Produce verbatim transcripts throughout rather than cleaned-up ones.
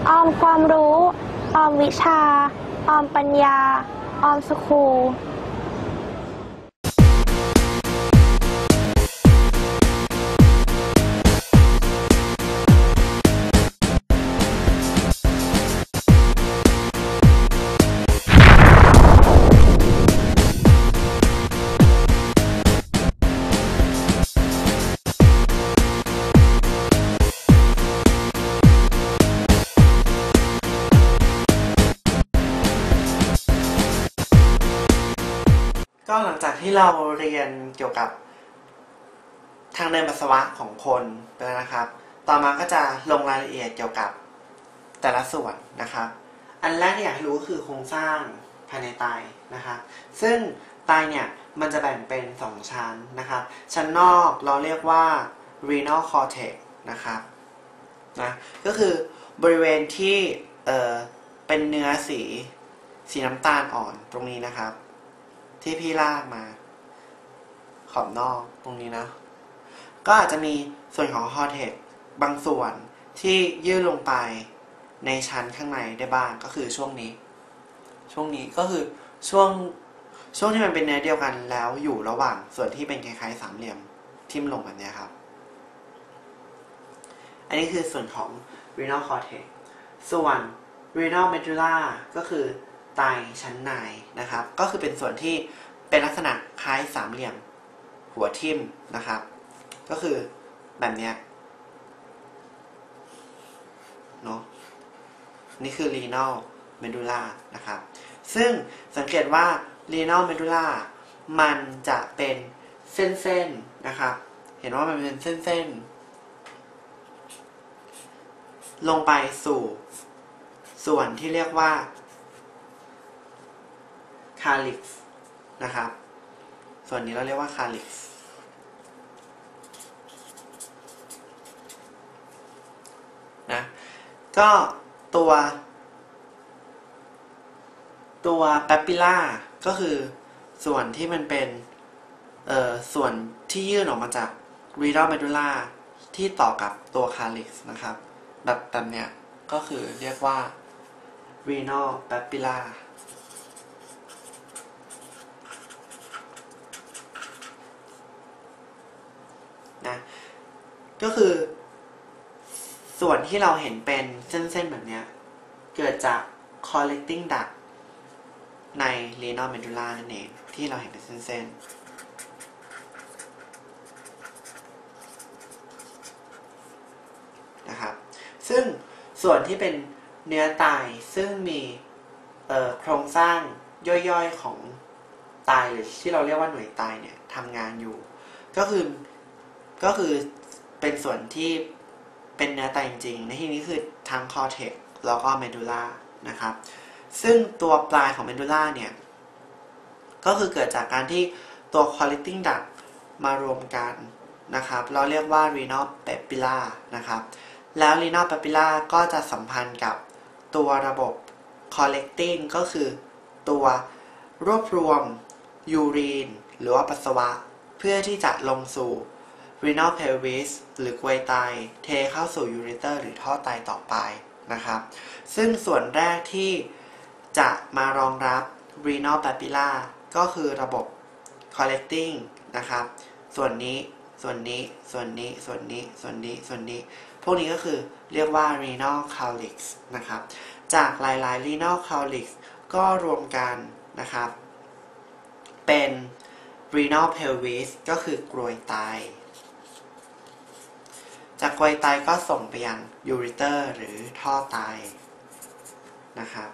ออมความรู้ออมวิชาออมปัญญาออมสคูลก็หลังจากที่เราเรียนเกี่ยวกับทางเดินปัสสาวะของคนไปแล้วนะครับต่อมาก็จะลงรายละเอียดเกี่ยวกับแต่ละส่วนนะครับอันแรกที่อยากให้รู้ก็คือโครงสร้างภายในไตนะครับซึ่งไตเนี่ยมันจะแบ่งเป็นสองชั้นนะครับชั้นนอกเราเรียกว่า renal cortex นะครับนะก็คือบริเวณที่เอ่อเป็นเนื้อสีสีน้ำตาลอ่อนตรงนี้นะครับที่พี่ลากมาขอบนอกตรงนี้นะก็อาจจะมีส่วนของคอร์เทกซ์บางส่วนที่ยื่นลงไปในชั้นข้างในได้บ้างก็คือช่วงนี้ช่วงนี้ก็คือช่วงช่วงที่มันเป็นเนื้อเดียวกันแล้วอยู่ระหว่างส่วนที่เป็นคล้ายๆสามเหลี่ยมทิ่มลงแบบนี้ครับอันนี้คือส่วนของ renal cortex ส่วน renal medulla ก็คือไตชั้นในนะครับก็คือเป็นส่วนที่เป็นลักษณะคล้ายสามเหลี่ยมหัวทิ่มนะครับก็คือแบบนี้เนาะนี่คือ renal medulla นะครับซึ่งสังเกตว่า renal medulla มันจะเป็นเส้นๆนะครับเห็นว่ามันเป็นเส้นๆลงไปสู่ส่วนที่เรียกว่าคาลิกซ์นะครับส่วนนี้เราเรียกว่าคาลิกซ์นะก็ตัวตัวแปปปิล่าก็คือส่วนที่มันเป็นเอ่อส่วนที่ยื่นออกมาจาก renal medulla ที่ต่อกับตัวคาลิกซ์นะครับแบบแบบเนี้ยก็คือเรียกว่า renal papillaนะก็คือส่วนที่เราเห็นเป็นเส้นๆแบบนี้เกิดจาก collecting duct ใน renal medulla นั่นเองที่เราเห็นเป็นเส้นๆนะครับซึ่งส่วนที่เป็นเนื้อไตซึ่งมีโครงสร้างย่อยๆของไตหรือที่เราเรียกว่าหน่วยไตเนี่ยทำงานอยู่ก็คือก็คือเป็นส่วนที่เป็นเนื้อไตจริงๆในที่นี้คือทั้งคอร์เทกซ์แล้วก็เมดูล่านะครับซึ่งตัวปลายของเมดูล่าเนี่ยก็คือเกิดจากการที่ตัว collecting duct มารวมกันนะครับเราเรียกว่า renal papilla นะครับแล้ว renal papilla ก็จะสัมพันธ์กับตัวระบบ collecting ก็คือตัวรวบรวมยูรีนหรือว่าปัสสาวะเพื่อที่จะลงสู่ renal pelvis หรือกรวยไตเทเข้าสู่ยูเรเตอร์หรือท่อไตต่อไปนะครับซึ่งส่วนแรกที่จะมารองรับ renal papilla ก็คือระบบ collecting นะครับส่วนนี้ส่วนนี้ส่วนนี้ส่วนนี้ส่วนนี้ส่วนนี้พวกนี้ก็คือเรียกว่า renal cowlicks นะครับจากหลายๆ renal cowlicks ก็รวมกันนะครับเป็น renal pelvis ก็คือกรวยไตจากกรวยไตก็ส่งไปยังยูริเตอร์หรือท่อไตนะครับ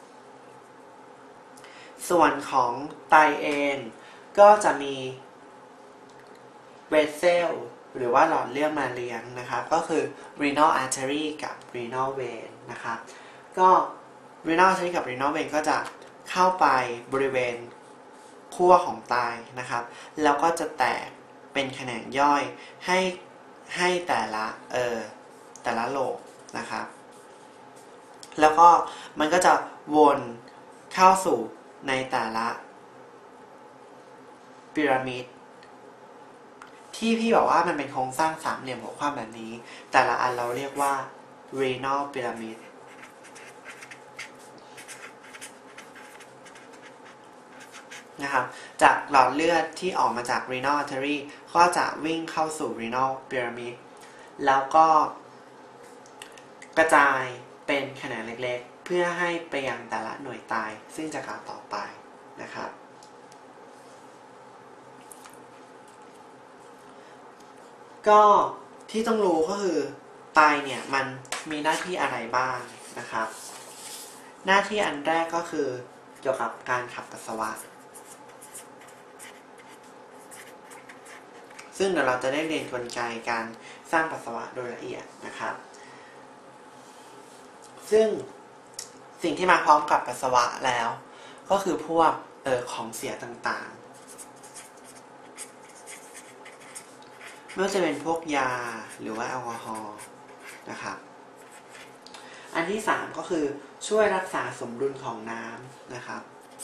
ส่วนของไตเองก็จะมีเวสเซลหรือว่าหลอดเลือดมาเลี้ยงนะครับก็คือ renal artery กับ renal vein นะครับก็ renal artery กับ renal vein ก็จะเข้าไปบริเวณขั้วของไตนะครับแล้วก็จะแตกเป็นแขนงย่อยให้ให้แต่ละเอ่อแต่ละโลบนะครับแล้วก็มันก็จะวนเข้าสู่ในแต่ละพีระมิดที่พี่บอกว่ามันเป็นโครงสร้างสามเหลี่ยมหัวคว่ำแบบนี้แต่ละอันเราเรียกว่า renal pyramid นะครับจากหลอดเลือดที่ออกมาจาก renal artery ก็จะวิ่งเข้าสู่ renal pyramid แล้วก็กระจายเป็นแขนงเล็กๆเพื่อให้ไปยังแต่ละหน่วยตายซึ่งจะกล่าวต่อไปนะครับก็ที่ต้องรู้ก็คือไตเนี่ยมันมีหน้าที่อะไรบ้างนะครับหน้าที่อันแรกก็คือเกี่ยวกับการขับปัสสาวะซึ่งเดี๋ยวเราจะได้เรียนกลไกการสร้างปัสสาวะโดยละเอียดนะครับซึ่งสิ่งที่มาพร้อมกับปัสสาวะแล้วก็คือพวกเออของเสียต่างๆไม่ว่าจะเป็นพวกยาหรือว่าแอลกอฮอล์นะครับอันที่สามก็คือช่วยรักษาสมดุลของน้ำนะครับ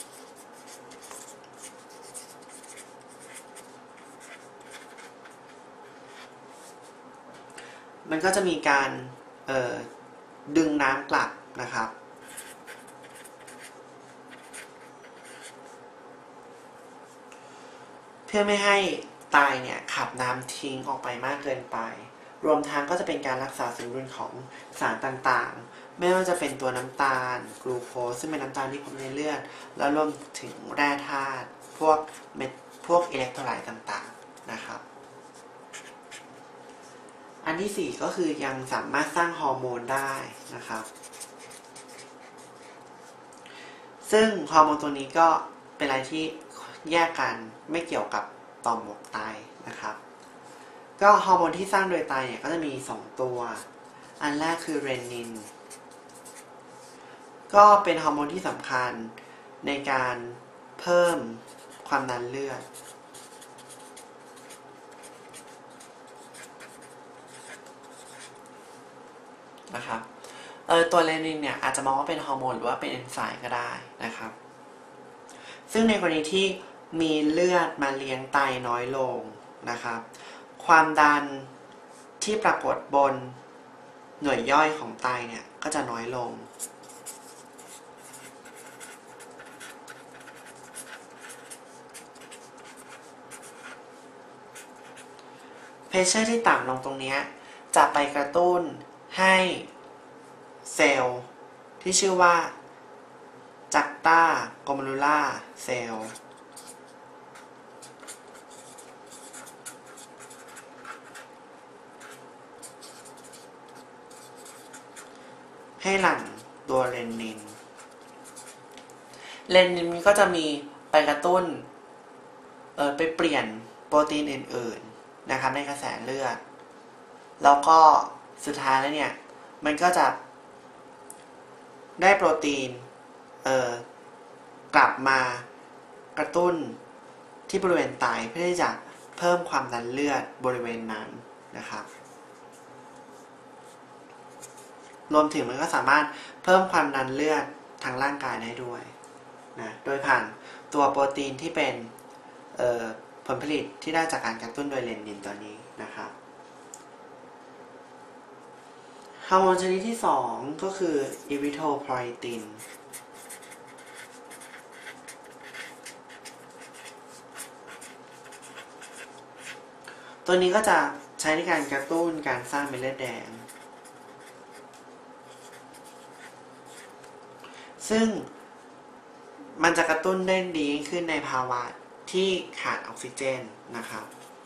มันก็จะมีการเอ่อดึงน้ำกลับนะครับเพื่อไม่ให้ไตเนี่ยขับน้ำทิ้งออกไปมากเกินไปรวมทั้งก็จะเป็นการรักษาสมดุลของสารต่างๆไม่ว่าจะเป็นตัวน้ำตาลกลูโคสซึ่งเป็นน้ำตาลที่พบในเลือดแล้วรวมถึงแร่ธาตุพวกเม็ดพวกอิเล็กโทรไลต์ต่างๆนะครับอันที่สี่ก็คือยังสามารถสร้างฮอร์โมนได้นะครับซึ่งฮอร์โมนตัวนี้ก็เป็นอะไรที่แยกกันไม่เกี่ยวกับต่อมหมวกไตนะครับก็ฮอร์โมนที่สร้างโดยไตเนี่ยก็จะมีสองตัวอันแรกคือเรนินก็เป็นฮอร์โมนที่สำคัญในการเพิ่มความดันเลือดนะครับเออตัวเรนินเนี่ยอาจจะมองว่าเป็นฮอร์โมนหรือว่าเป็นเอนไซม์ก็ได้นะครับซึ่งในกรณีที่มีเลือดมาเลี้ยงไตน้อยลงนะครับความดันที่ปรากฏบนหน่วยย่อยของไตเนี่ยก็จะน้อยลงเพชเชอร์ที่ต่ำลงตรงนี้จะไปกระตุ้นให้เซลล์ที่ชื่อว่าจักตาโกลเมรูล่าเซลล์ให้หลั่งตัวเรนินเรนินก็จะมีไปกระตุ้นเออไปเปลี่ยนโปรตีนอื่นๆนะครับในกระแสเลือดแล้วก็สุดท้ายแล้วเนี่ยมันก็จะได้โปรตีนเอ่อกลับมากระตุ้นที่บริเวณไตเพื่อที่จะเพิ่มความดันเลือดบริเวณนั้นนะครับรวมถึงมันก็สามารถเพิ่มความดันเลือดทางร่างกายได้ด้วยนะโดยผ่านตัวโปรตีนที่เป็นผลผลิตที่ได้จากการกระตุ้นโดยเรนินตัวนี้นะครับฮอร์โมนชนิดที่สองก็คืออิริโทโพยตินตัวนี้ก็จะใช้ในการกระตุ้นการสร้างเม็ดเลือดแดงซึ่งมันจะกระตุ้นได้ดีขึ้นในภาวะที่ขาดออกซิเจนนะครับ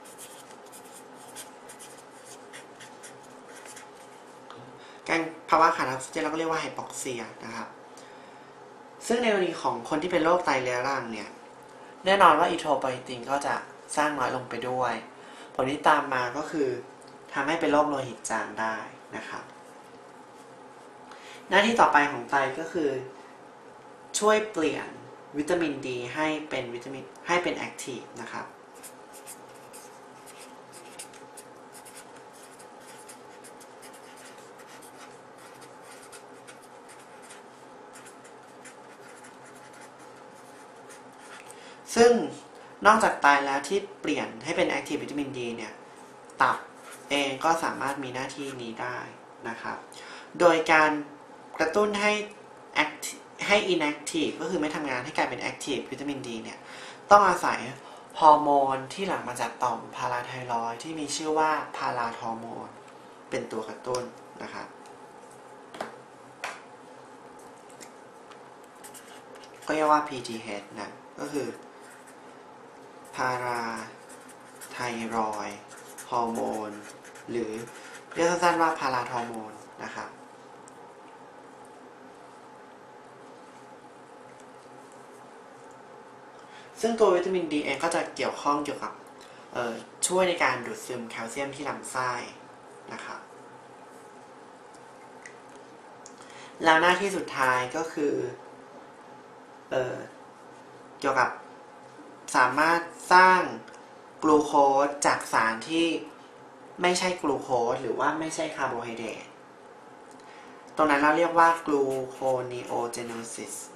การภาวะขาดออกซิเจนเราก็เรียกว่าไฮปอกเซียนะครับซึ่งในกรณีของคนที่เป็นโรคไตเรื้อรังเนี่ยแน่นอนว่าอิโทโพยตินก็จะสร้างน้อยลงไปด้วยผลที่ตามมาก็คือทำให้เป็นโรคโลหิตจางได้นะครับหน้าที่ต่อไปของไตก็คือช่วยเปลี่ยนวิตามินดีให้เป็นวิตามินให้เป็นแอคทีฟนะครับซึ่งนอกจากไตแล้วที่เปลี่ยนให้เป็นแอคทีฟวิตามินดีเนี่ยตับเองก็สามารถมีหน้าที่นี้ได้นะครับโดยการกระตุ้นให้ให้ inactive ก็คือไม่ทำงานให้กลายเป็น active วิตามินดีเนี่ยต้องอาศัยฮอร์โมนที่หลั่งมาจากต่อมพาราไทรอยด์ที่มีชื่อว่าพาราทอร์โมนเป็นตัวกระตุ้นนะครับก็เรียกว่า พี ที เอช นะก็คือพาราไทรอยด์ฮอร์โมนหรือเรียกสั้นๆว่าพาราทอร์โมนนะครับซึ่งตัววิตามินดีเองก็จะเกี่ยวข้องเกี่ยวกับช่วยในการดูดซึมแคลเซียมที่ลำไส้นะครับแล้วหน้าที่สุดท้ายก็คือเอ่อเกี่ยวกับสามารถสร้างกลูโคสจากสารที่ไม่ใช่กลูโคสหรือว่าไม่ใช่คาร์โบไฮเดรตตรงนั้นเราเรียกว่ากลูโคนีโอเจโนซิส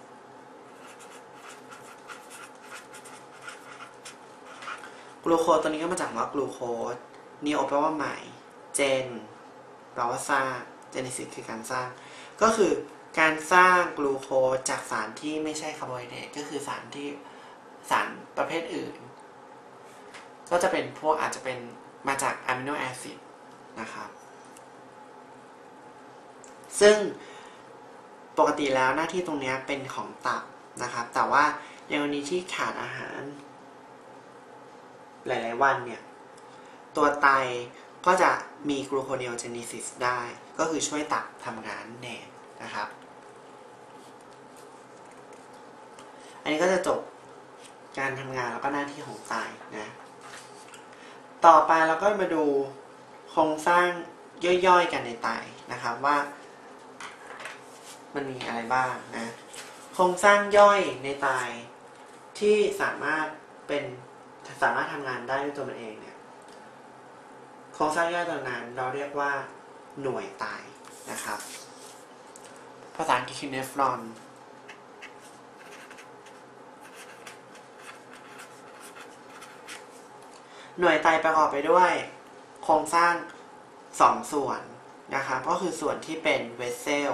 กลูโคสตัวนี้ก็มาจากคำว่ากลูโคสนีโอแปลว่าใหม่เจนแปลว่าสร้างเจเนซิสคือการสร้างก็คือการสร้างกลูโคสจากสารที่ไม่ใช่คาร์โบไฮเดรตก็คือสารที่สารประเภทอื่นก็จะเป็นพวกอาจจะเป็นมาจากอะมิโนแอซิดนะครับซึ่งปกติแล้วหน้าที่ตรงนี้เป็นของตับนะครับแต่ว่าในกรณีที่ขาดอาหารหลายๆวันเนี่ยตัวไตก็จะมีกลูโคเนโอเจเนซิสได้ก็คือช่วยตับทำงานแน่นะครับอันนี้ก็จะจบการทำงานแล้วก็หน้าที่ของไตนะต่อไปเราก็มาดูโครงสร้างย่อยๆกันในไตนะครับว่ามันมีอะไรบ้างนะโครงสร้างย่อยในไตที่สามารถเป็นสามารถทำงานได้ด้วยตัวมันเองเนี่ยโครงสร้างย่อยตัวนั้นเราเรียกว่าหน่วยไตนะครับภาษาอังกฤษคือเนฟรอนหน่วยไตประกอบไปด้วยโครงสร้างสองส่วนนะครับก็คือส่วนที่เป็นเวสเซล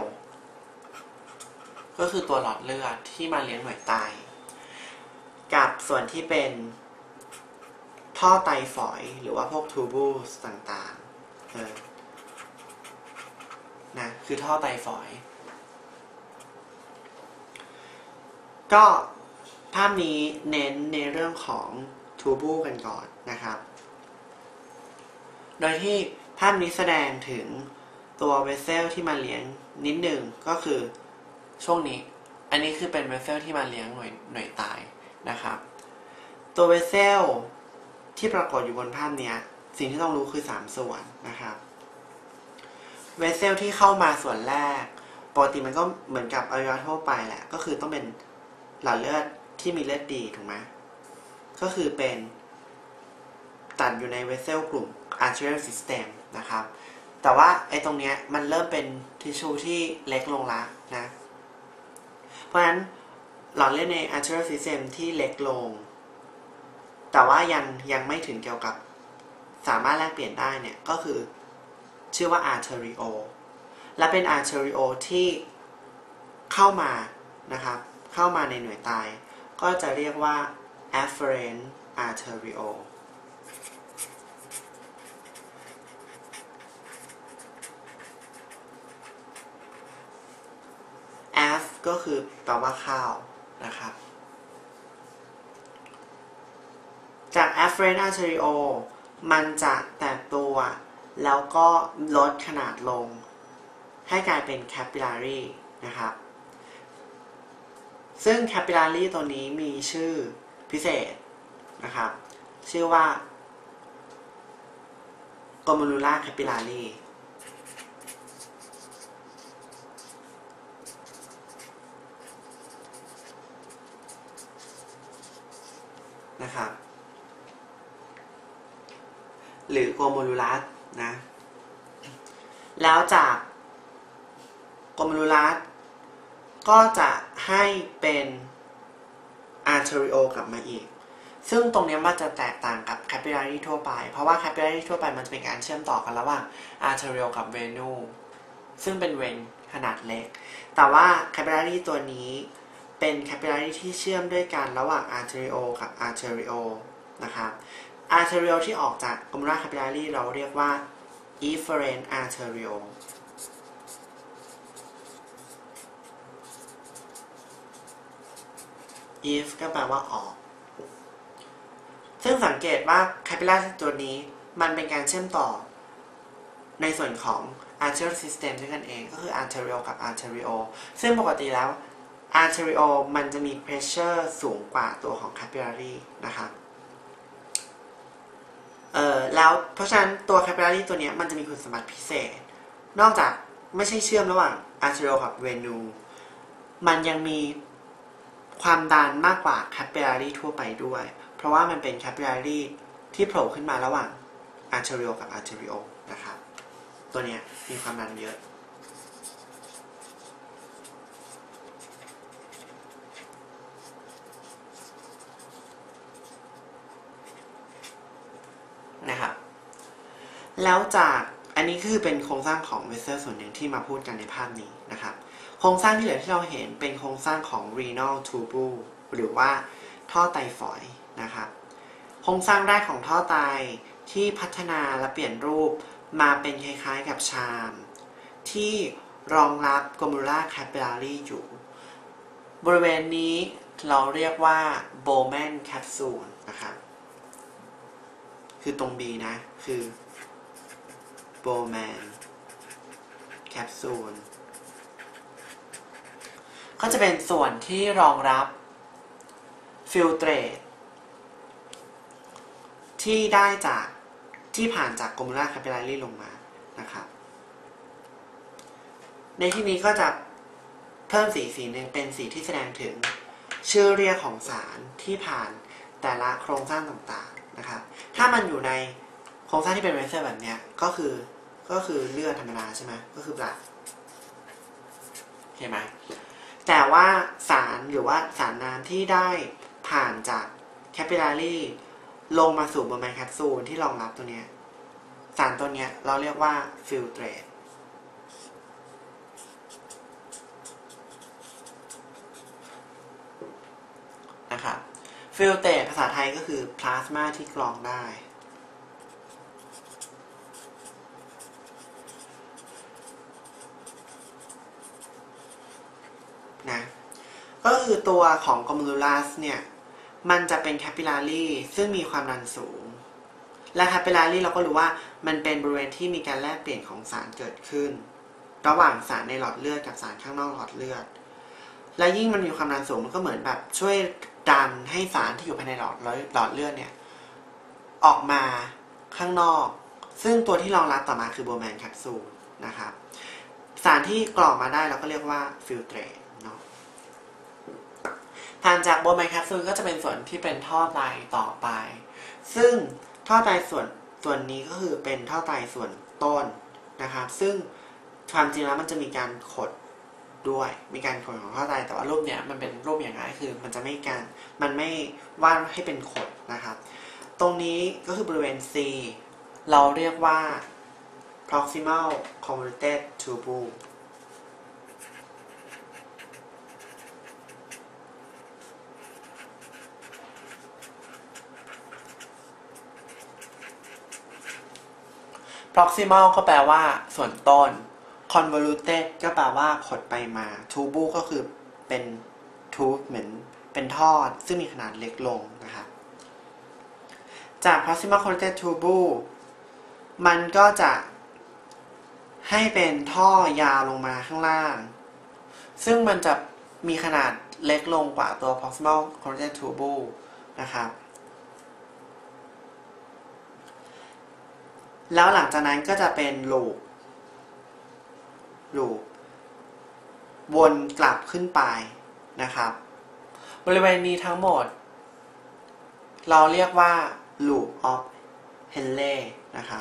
ก็คือตัวหลอดเลือดที่มาเลี้ยงหน่วยไตกับส่วนที่เป็นท่อไตฝอยหรือว่าพวกทูบูลส์ต่างๆเออนะคือท่อไตฝอยก็ภาพนี้เน้นในเรื่องของทูบูลกันก่อนนะครับโดยที่ภาพนี้แสดงถึงตัวเวสเซลที่มาเลี้ยงนิดหนึ่งก็คือช่วงนี้อันนี้คือเป็นเวสเซลที่มาเลี้ยงหน่วยหน่วยไตนะครับตัวเวสเซลที่ปรากฏอยู่บนภาพนี้สิ่งที่ต้องรู้คือสามส่วนนะครับเวสเซลที่เข้ามาส่วนแรกปกติมันก็เหมือนกับอวัยวะทั่วไปแหละก็คือต้องเป็นหลอดเลือดที่มีเลือดดีถูกไหมก็คือเป็นตัดอยู่ในเวสเซลกลุ่ม arterial system นะครับแต่ว่าไอ้ตรงเนี้ยมันเริ่มเป็นทิชชูที่เล็กลงละนะเพราะฉะนั้นหลอดเลือดใน arterial system ที่เล็กลงแต่ว่ายังยังไม่ถึงเกี่ยวกับสามารถแลกเปลี่ยนได้เนี่ยก็คือชื่อว่า arteriole และเป็น arteriole ที่เข้ามานะครับเข้ามาในหน่วยไตก็จะเรียกว่า afferent arteriole af ก็คือแปลว่าเข้านะครับจาก afferent arteriole มันจะแตกตัวแล้วก็ลดขนาดลงให้กลายเป็น capillary นะครับซึ่ง capillary ตัวนี้มีชื่อพิเศษนะครับชื่อว่า glomerular capillary นะครับหรือ glomerulus นะแล้วจาก glomerulus ก็จะให้เป็น arteriole กลับมาอีกซึ่งตรงนี้มันจะแตกต่างกับ capillary ทั่วไปเพราะว่า capillary ทั่วไปมันจะเป็นการเชื่อมต่อกันระหว่าง arteriole กับ venule ซึ่งเป็นเวนขนาดเล็กแต่ว่า capillary ตัวนี้เป็น capillary ที่เชื่อมด้วยกันระหว่าง arteriole กับ arteriole นะครับ arteriole ที่ออกจาก glomerular capillary เราเรียกว่า efferent arteriole if ก็แปลว่าออกซึ่งสังเกตว่า capillary ตัวนี้มันเป็นการเชื่อมต่อในส่วนของ arterial system ด้วยกันเองก็คือ arteriole กับ arteriole ซึ่งปกติแล้ว arteriole มันจะมี pressure สูงกว่าตัวของ capillary นะครับเอ่อแล้วเพราะฉะนั้นตัว capillary ตัวนี้มันจะมีคุณสมบัติพิเศษนอกจากไม่ใช่เชื่อมระหว่าง arteriole กับ venu มันยังมีความดันมากกว่า capillary ทั่วไปด้วยเพราะว่ามันเป็น capillary ที่โผล่ขึ้นมาระหว่าง arteriole กับ arteriole นะครับตัวนี้มีความดันเยอะนะครับแล้วจากอันนี้คือเป็นโครงสร้างของเวสเซอร์ส่วนหนึ่งที่มาพูดกันในภาพนี้นะครับโครงสร้างที่เหลือที่เราเห็นเป็นโครงสร้างของ renal tubule หรือว่าท่อไตฝอยนะครับโครงสร้างแรกของท่อไตที่พัฒนาและเปลี่ยนรูปมาเป็นคล้ายๆกับชามที่รองรับ glomerular capillary อยู่บริเวณนี้เราเรียกว่า Bowman capsule นะครับคือตรง B นะคือ Bowman capsule ก็จะเป็นส่วนที่รองรับฟิลเตรตที่ได้จากที่ผ่านจาก glomerular capillary ลงมานะครับในที่นี้ก็จะเพิ่มสีสีหนึ่งเป็นสีที่แสดงถึงชื่อเรียกของสารที่ผ่านแต่ละโครงสร้างต่างๆนะครับถ้ามันอยู่ในโครงสร้างที่เป็นเวสเซอร์แบบนี้ก็คือก็คือเลือดธรรมดาใช่ไหมก็คือ blood เห็นไหมแต่ว่าสารหรือว่าสารน้ำที่ได้ผ่านจาก capillary ลงมาสู่ Bowman capsule ที่รองรับตัวนี้สารตัวนี้เราเรียกว่า filtrate นะครับ filtrate ภาษาไทยก็คือพลาสมาที่กรองได้นะก็คือตัวของ glomerulus เนี่ยมันจะเป็น capillary ซึ่งมีความดันสูงและ capillary เราก็รู้ว่ามันเป็นบริเวณที่มีการแลกเปลี่ยนของสารเกิดขึ้นระหว่างสารในหลอดเลือดกับสารข้างนอกหลอดเลือดและยิ่งมันมีความดันสูงมันก็เหมือนแบบช่วยดันให้สารที่อยู่ภายในหลอดหลอดเลือดเนี่ยออกมาข้างนอกซึ่งตัวที่รองรับต่อมาคือ Bowman capsule นะครับสารที่กรองมาได้เราก็เรียกว่า filtrate เนาะผ่านจาก Bowman capsule ก็จะเป็นส่วนที่เป็นท่อไตต่อไปซึ่งท่อไตส่วนส่วนนี้ก็คือเป็นท่อไตส่วนต้นนะครับซึ่งความจริงแล้วมันจะมีการขดด้วยมีการขดของท่อไตแต่ว่ารูปเนี้ยมันเป็นรูปอย่างไรคือมันจะไม่การมันไม่วาดให้เป็นขดนะครับตรงนี้ก็คือบริเวณ C เราเรียกว่า proximal convoluted tubule proximal ก็แปลว่าส่วนต้น convoluted ก็แปลว่าขดไปมา tubule ก็คือเป็น tube เหมือนเป็นท่อซึ่งมีขนาดเล็กลงนะครับจาก proximal convoluted tubule มันก็จะให้เป็นท่อยาวลงมาข้างล่างซึ่งมันจะมีขนาดเล็กลงกว่าตัว proximal convoluted tubule นะครับแล้วหลังจากนั้นก็จะเป็นลูปลูปวนกลับขึ้นไปนะครับบริเวณนี้ทั้งหมดเราเรียกว่า loop of Henle นะครับ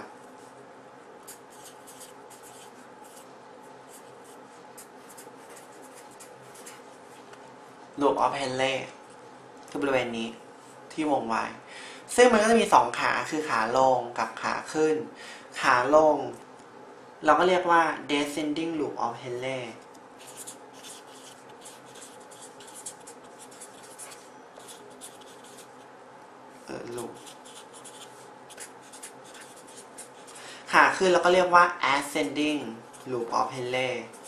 loop of Henle คือบริเวณนี้ที่วงไว้ซึ่งมันก็จะมีสองขาคือขาลงกับขาขึ้นขาลงเราก็เรียกว่า descending loop of Henle loop ขาขึ้นแล้วก็เรียกว่า ascending loop of Henle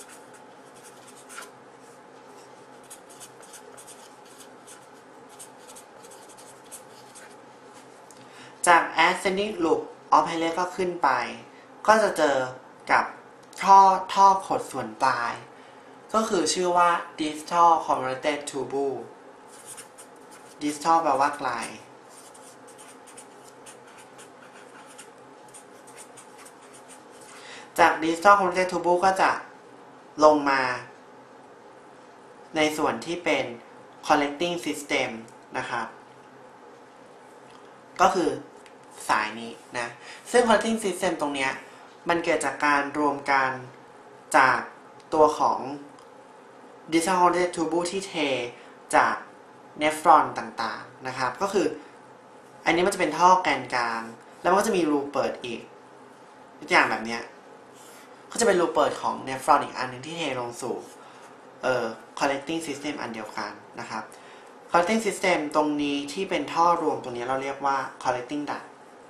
จาก ascending loop of Henle ก็ขึ้นไปก็จะเจอกับท่อท่อขดส่วนปลายก็คือชื่อว่า distal convoluted tubule distal แปลว่าไกลจาก distal convoluted tubule ก็จะลงมาในส่วนที่เป็น collecting system นะครับก็คือสายนี้นะซึ่ง collecting system ตรงเนี้ยมันเกิดจากการรวมกันจากตัวของ distal convoluted tubule ที่เทจากเนฟรอนต่างๆนะครับก็คืออันนี้มันจะเป็นท่อแกนกลางแล้วมันก็จะมีรูเปิดอีกอย่างแบบเนี้ยก็จะเป็นรูเปิดของเนฟรอนอีกอันหนึ่งที่เทลงสู่เอ่อ collecting system อันเดียวกันนะครับ collecting system ตรงนี้ที่เป็นท่อรวมตรงนี้เราเรียกว่า collecting duct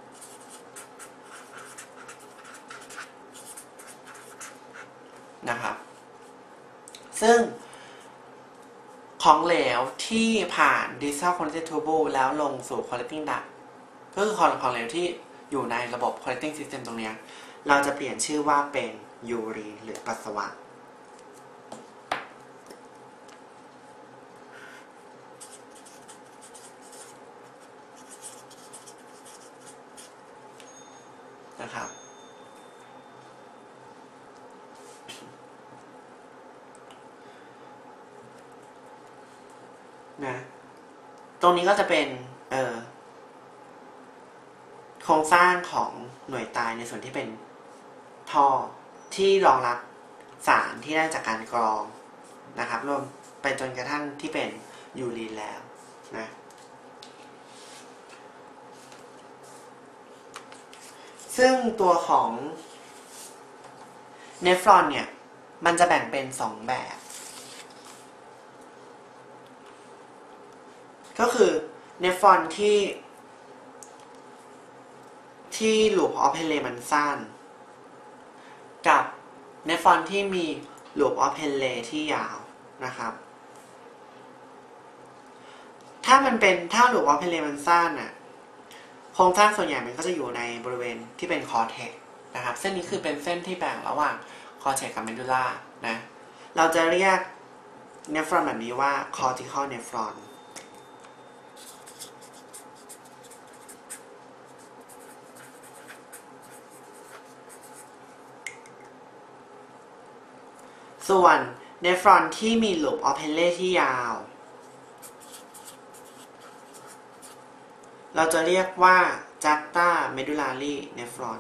นะครับซึ่งของเหลวที่ผ่าน distal convoluted tubule แล้วลงสู่ collecting duct ก็คือของเหลวที่อยู่ในระบบ collecting system ตรงนี้เราจะเปลี่ยนชื่อว่าเป็นยูรีนหรือปัสสาวะนะครับนะตรงนี้ก็จะเป็นเอ่อโครงสร้างของหน่วยตายในส่วนที่เป็นท่อที่รองรับสารที่ได้จากการกรองนะครับรวมไปจนกระทั่งที่เป็นยูรีนแล้วนะซึ่งตัวของเนฟรอนเนี่ยมันจะแบ่งเป็นสองแบบก็คือเนฟรอนที่ที่ลูปออฟเฮเลมันสั้นกับเนฟรอนที่มีลูปออฟเฮเลที่ยาวนะครับถ้ามันเป็นถ้าลูปออฟเฮเลมันสั้นน่ะโครงสร้างส่วนใหญ่มันก็จะอยู่ในบริเวณที่เป็นคอร์เทกซ์นะครับเส้นนี้คือเป็นเส้นที่แบ่งระหว่างคอร์เทกซ์กับเมดูล่านะเราจะเรียกเนฟรอนแบบนี้ว่า cortical nephronส่วนเนฟรอนที่มีลูปออฟเฮเลที่ยาวเราจะเรียกว่า juncta medullary nephron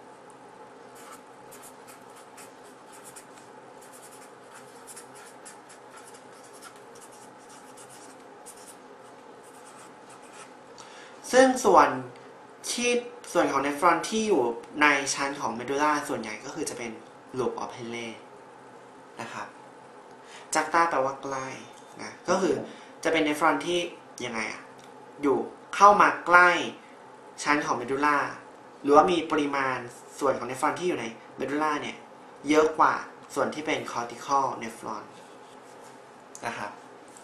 ซึ่งส่วนที่ส่วนของเนฟรอนที่อยู่ในชั้นของเมดูล่าส่วนใหญ่ก็คือจะเป็นลูปออฟเฮเลนะครับจักต้าแปลว่าใกล้นะก็คือจะเป็นเนฟรอนที่ยังไงอะอยู่เข้ามาใกล้ชั้นของเมดูล่าหรือว่ามีปริมาณส่วนของเนฟรอนที่อยู่ในเมดูล่าเนี่ยเยอะกว่าส่วนที่เป็นคอร์ติคอลเนฟรอนนะครับ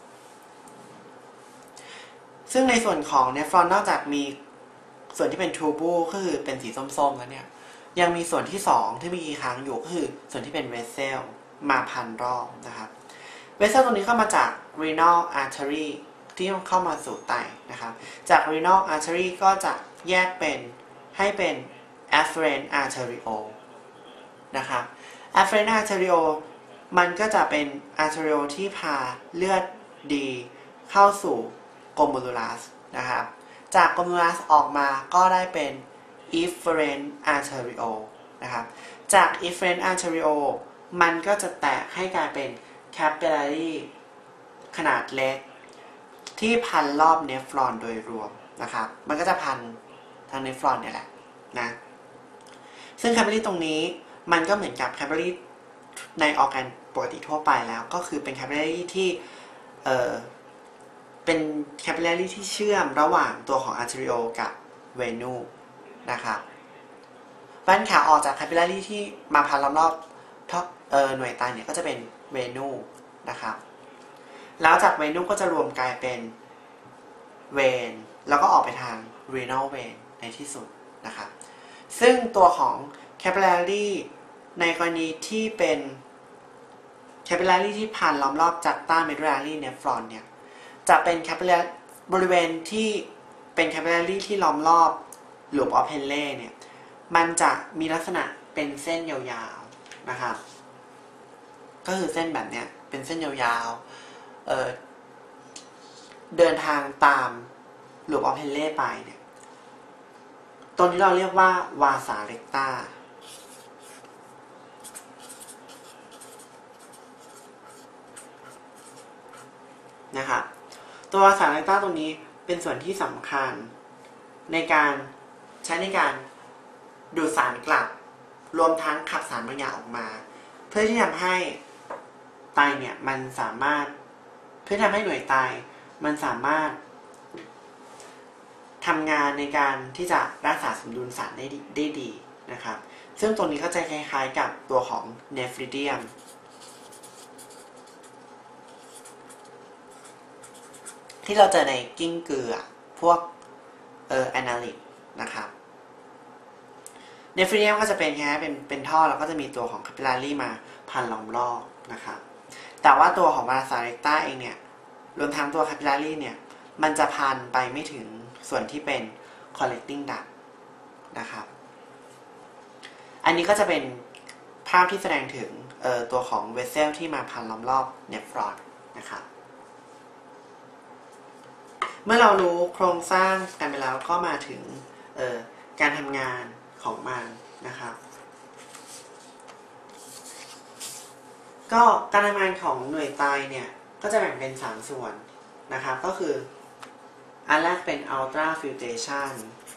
ซึ่งในส่วนของเนฟรอนนอกจากมีส่วนที่เป็นทูบูก็คือเป็นสีส้มๆแล้วเนี่ยยังมีส่วนที่สองที่มีค้างอยู่ก็คือส่วนที่เป็นเวสเซลมาพันรอบนะครับเวสเซลตรงนี้ก็มาจาก renal artery ที่เข้ามาสู่ไตนะครับจาก renal artery ก็จะแยกเป็นให้เป็น afferent arteriole นะครับ afferent arteriole มันก็จะเป็น arteriole ที่พาเลือดดีเข้าสู่ glomerulus นะครับจาก glomerulus ออกมาก็ได้เป็น efferent arteriole นะครับจาก efferent arteriole มันก็จะแตกให้กลายเป็น capillary ขนาดเล็กที่พันรอบเนฟรอนโดยรวมนะครับมันก็จะพันทางเนฟรอนเนี่ยแหละนะซึ่ง capillary ตรงนี้มันก็เหมือนกับ capillary ในออร์แกนปกติทั่วไปแล้วก็คือเป็น capillary ที่เอ่อเป็น capillary ที่เชื่อมระหว่างตัวของ arteriole กับ venu นะครับบ้านขาออกจาก capillary ที่มาพันรอบๆท่อเอ่อหน่วยไตเนี่ยก็จะเป็น venu นะครับแล้วจาก venu ก็จะรวมกลายเป็น vein แล้วก็ออกไปทาง renal vein ในที่สุดนะครับซึ่งตัวของ capillary ในกรณีที่เป็น capillary ที่ผ่านล้อมรอบจากต้า medullary nephron เนี่ยจะเป็น capillary บริเวณที่เป็น capillary ที่ล้อมรอบ loop of Henle เนี่ยมันจะมีลักษณะเป็นเส้นยาวๆนะครับก็คือเส้นแบบเนี้ยเป็นเส้นยาวๆเอ่อเดินทางตาม loop of Henle ไปเนี่ยตรงนี้เราเรียกว่าวาสาเร็กตานะครับตัววาสาเร็กตาตรงนี้เป็นส่วนที่สำคัญในการใช้ในการดูดสารกลับรวมทั้งขับสารบางอย่างออกมาเพื่อที่ทำให้ไตเนี่ยมันสามารถเพื่อทำให้หน่วยไตมันสามารถทำงานในการที่จะรักษาสมดุลสารได้ดีได้ดีนะครับซึ่งตรงนี้ก็จะคล้ายๆกับตัวของเนฟริเดียมที่เราเจอในกิ้งกือพวกเอ่อแอนาลิกนะครับเนฟริเดียมก็จะเป็นแค่เป็นเป็นท่อแล้วก็จะมีตัวของคาปิลลารีมาพันล้อมรอบนะครับแต่ว่าตัวของวาสาเร็กตาเองเนี่ยรวมทั้งตัวคาปิลลารีเนี่ยมันจะพันไปไม่ถึงส่วนที่เป็น collecting duct นะครับอันนี้ก็จะเป็นภาพที่แสดงถึงเอ่อตัวของเวสเซลที่มาพันล้อมรอบเนฟรอนนะครับเมื่อเรารู้โครงสร้างกันไปแล้วก็มาถึงเอ่อการทำงานของมันนะครับก็การทำงานของหน่วยไตเนี่ยก็จะแบ่งเป็นสามส่วนนะครับก็คืออันแรกเป็น ultra filtration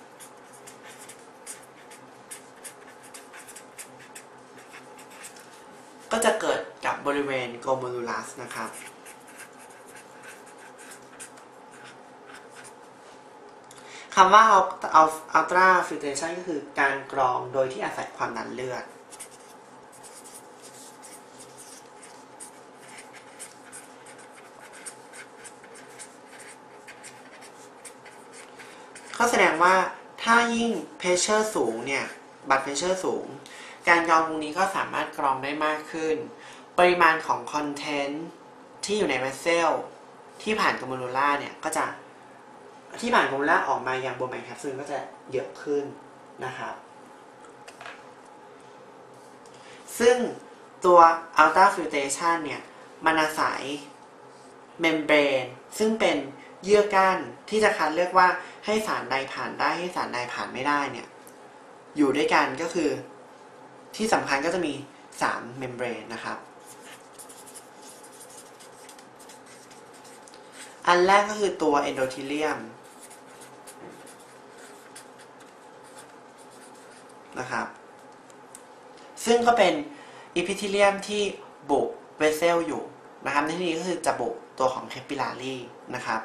ก็จะเกิดกับบริเวณ glomerulus นะครับคำว่า ultra filtration ก็คือการกรองโดยที่อาศัยความดันเลือดก็แสดงว่าถ้ายิ่ง pressure สูงเนี่ย blood pressure สูงการกรองตรงนี้ก็สามารถกรองได้มากขึ้นปริมาณของคอนเทนต์ที่อยู่ในเวสเซลที่ผ่านก o ม e ูล่าเนี่ยก็จะที่ผ่านก o ม e ูล่าออกมายังโบแมนแคปซูลก็จะเยอะขึ้นนะครับซึ่งตัว ultra filtration เนี่ยมันอาศัยเมมเบรนซึ่งเป็นเยื่อกั้นที่จะคัดเลือกว่าให้สารใดผ่านได้ให้สารใดผ่านไม่ได้เนี่ยอยู่ด้วยกันก็คือที่สำคัญก็จะมีสามเมมเบรนนะครับอันแรกก็คือตัวเอนโดทีเลียมนะครับซึ่งก็เป็นอีพิธีเลียมที่บุกเวสเซลอยู่นะครับในที่นี้ก็คือจะบุกตัวของแคปิลลารีนะครับ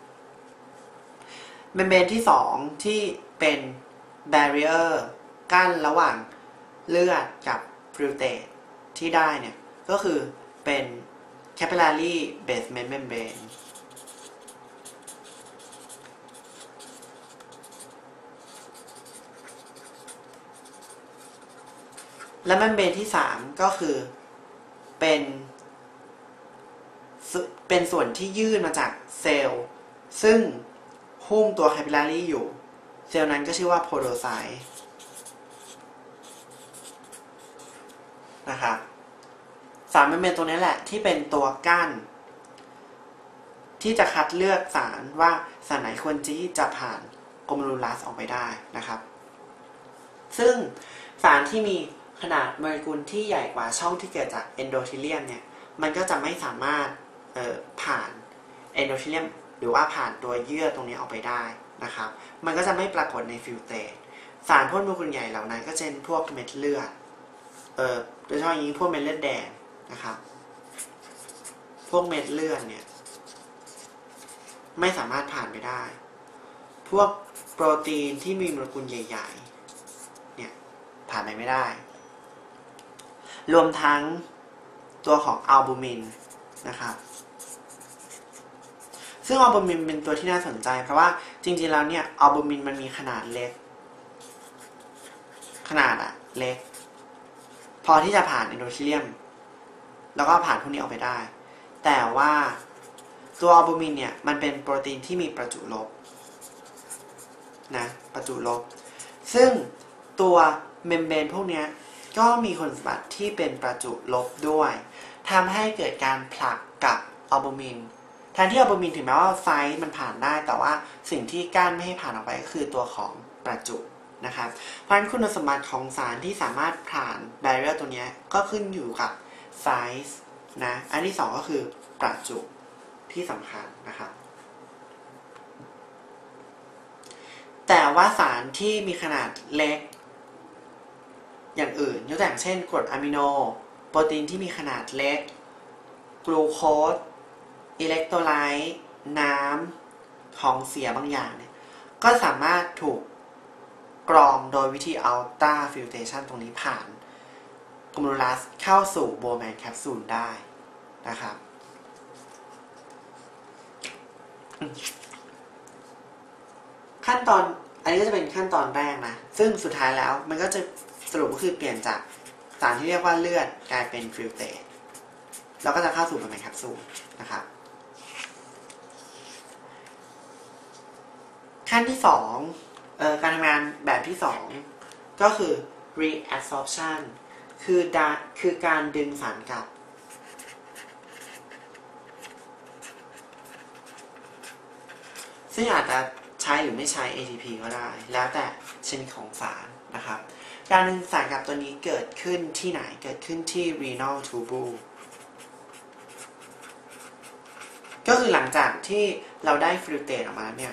เมมเบรนที่สองที่เป็นแบเรียร์กั้นระหว่างเลือดกับฟลูเตตที่ได้เนี่ยก็คือเป็น capillary basement membrane และเมมเบรนที่สามก็คือเป็นเป็นส่วนที่ยื่นมาจากเซลล์ซึ่งหุ้มตัว capillary อยู่เซลล์นั้นก็ชื่อว่าโพโดไซต์นะครับสารเมมเบรนตัวนี้แหละที่เป็นตัวกั้นที่จะคัดเลือกสารว่าสารไหนควรที่จะผ่านโกลเมรูลัสออกไปได้นะครับซึ่งสารที่มีขนาดโมเลกุลที่ใหญ่กว่าช่องที่เกิดจากเอนโดทีเลียมเนี่ยมันก็จะไม่สามารถเอ่อผ่านเอนโดทีเลียมหรือว่าผ่านตัวเยื่อตรงนี้ออกไปได้นะครับมันก็จะไม่ปรากฏในฟิลเตรตสารพวกโมเลกุลใหญ่เหล่านั้นก็เช่นพวกเม็ดเลือดเอ่อโดยเฉพาะอย่างนี้พวกเม็ดเลือดแดงนะครับพวกเม็ดเลือดเนี่ยไม่สามารถผ่านไปได้ พวกโปรตีนที่มีโมเลกุลใหญ่ๆเนี่ยผ่านไปไม่ได้ รวมทั้งตัวของอัลบูมินนะครับซึ่งอัลบูมินเป็นตัวที่น่าสนใจเพราะว่าจริงๆแล้วเนี่ยอัลบูมินมันมีขนาดเล็กขนาดอะเล็กพอที่จะผ่านเอนโดเทเลียมแล้วก็ผ่านพวกนี้ออกไปได้แต่ว่าตัวอัลบูมินเนี่ยมันเป็นโปรตีนที่มีประจุลบนะประจุลบซึ่งตัวเมมเบรนพวกนี้ก็มีคุณสมบัติที่เป็นประจุลบด้วยทำให้เกิดการผลักกับอัลบูมินแทนที่อัลบูมินถึงแม้ว่าไซส์มันผ่านได้แต่ว่าสิ่งที่กั้นไม่ให้ผ่านออกไปก็คือตัวของประจุนะครับเพราะฉะนั้นคุณสมบัติของสารที่สามารถผ่านแบเรียร์ตัวนี้ก็ขึ้นอยู่กับไซส์นะอันที่สองก็คือประจุที่สำคัญนะครับแต่ว่าสารที่มีขนาดเล็กอย่างอื่นยกตัวอย่างเช่นกรดอะมิโนโปรตีนที่มีขนาดเล็กกลูโคสอิเล็กโทรไลต์น้ำของเสียบางอย่างเนี่ยก็สามารถถูกกรองโดยวิธีอัลตราฟิลเทชันตรงนี้ผ่านกลูโมลัสเข้าสู่โบแมนแคปซูลได้นะครับขั้นตอนอันนี้ก็จะเป็นขั้นตอนแรกนะซึ่งสุดท้ายแล้วมันก็จะสรุปก็คือเปลี่ยนจากสารที่เรียกว่าเลือดกลายเป็นฟิลเตตแล้วก็จะเข้าสู่โบแมนแคปซูลนะครับขั้นที่สองเอ่อการทำงานแบบที่สองก็คือ reabsorption คือดาคือการดึงสารกลับซึ่งอาจจะใช้หรือไม่ใช้ เอ ที พี ก็ได้แล้วแต่ชนิดของสารนะครับการดึงสารกลับตัวนี้เกิดขึ้นที่ไหนเกิดขึ้นที่ renal tubule ก็คือหลังจากที่เราได้ฟิลเตตออกมาเนี่ย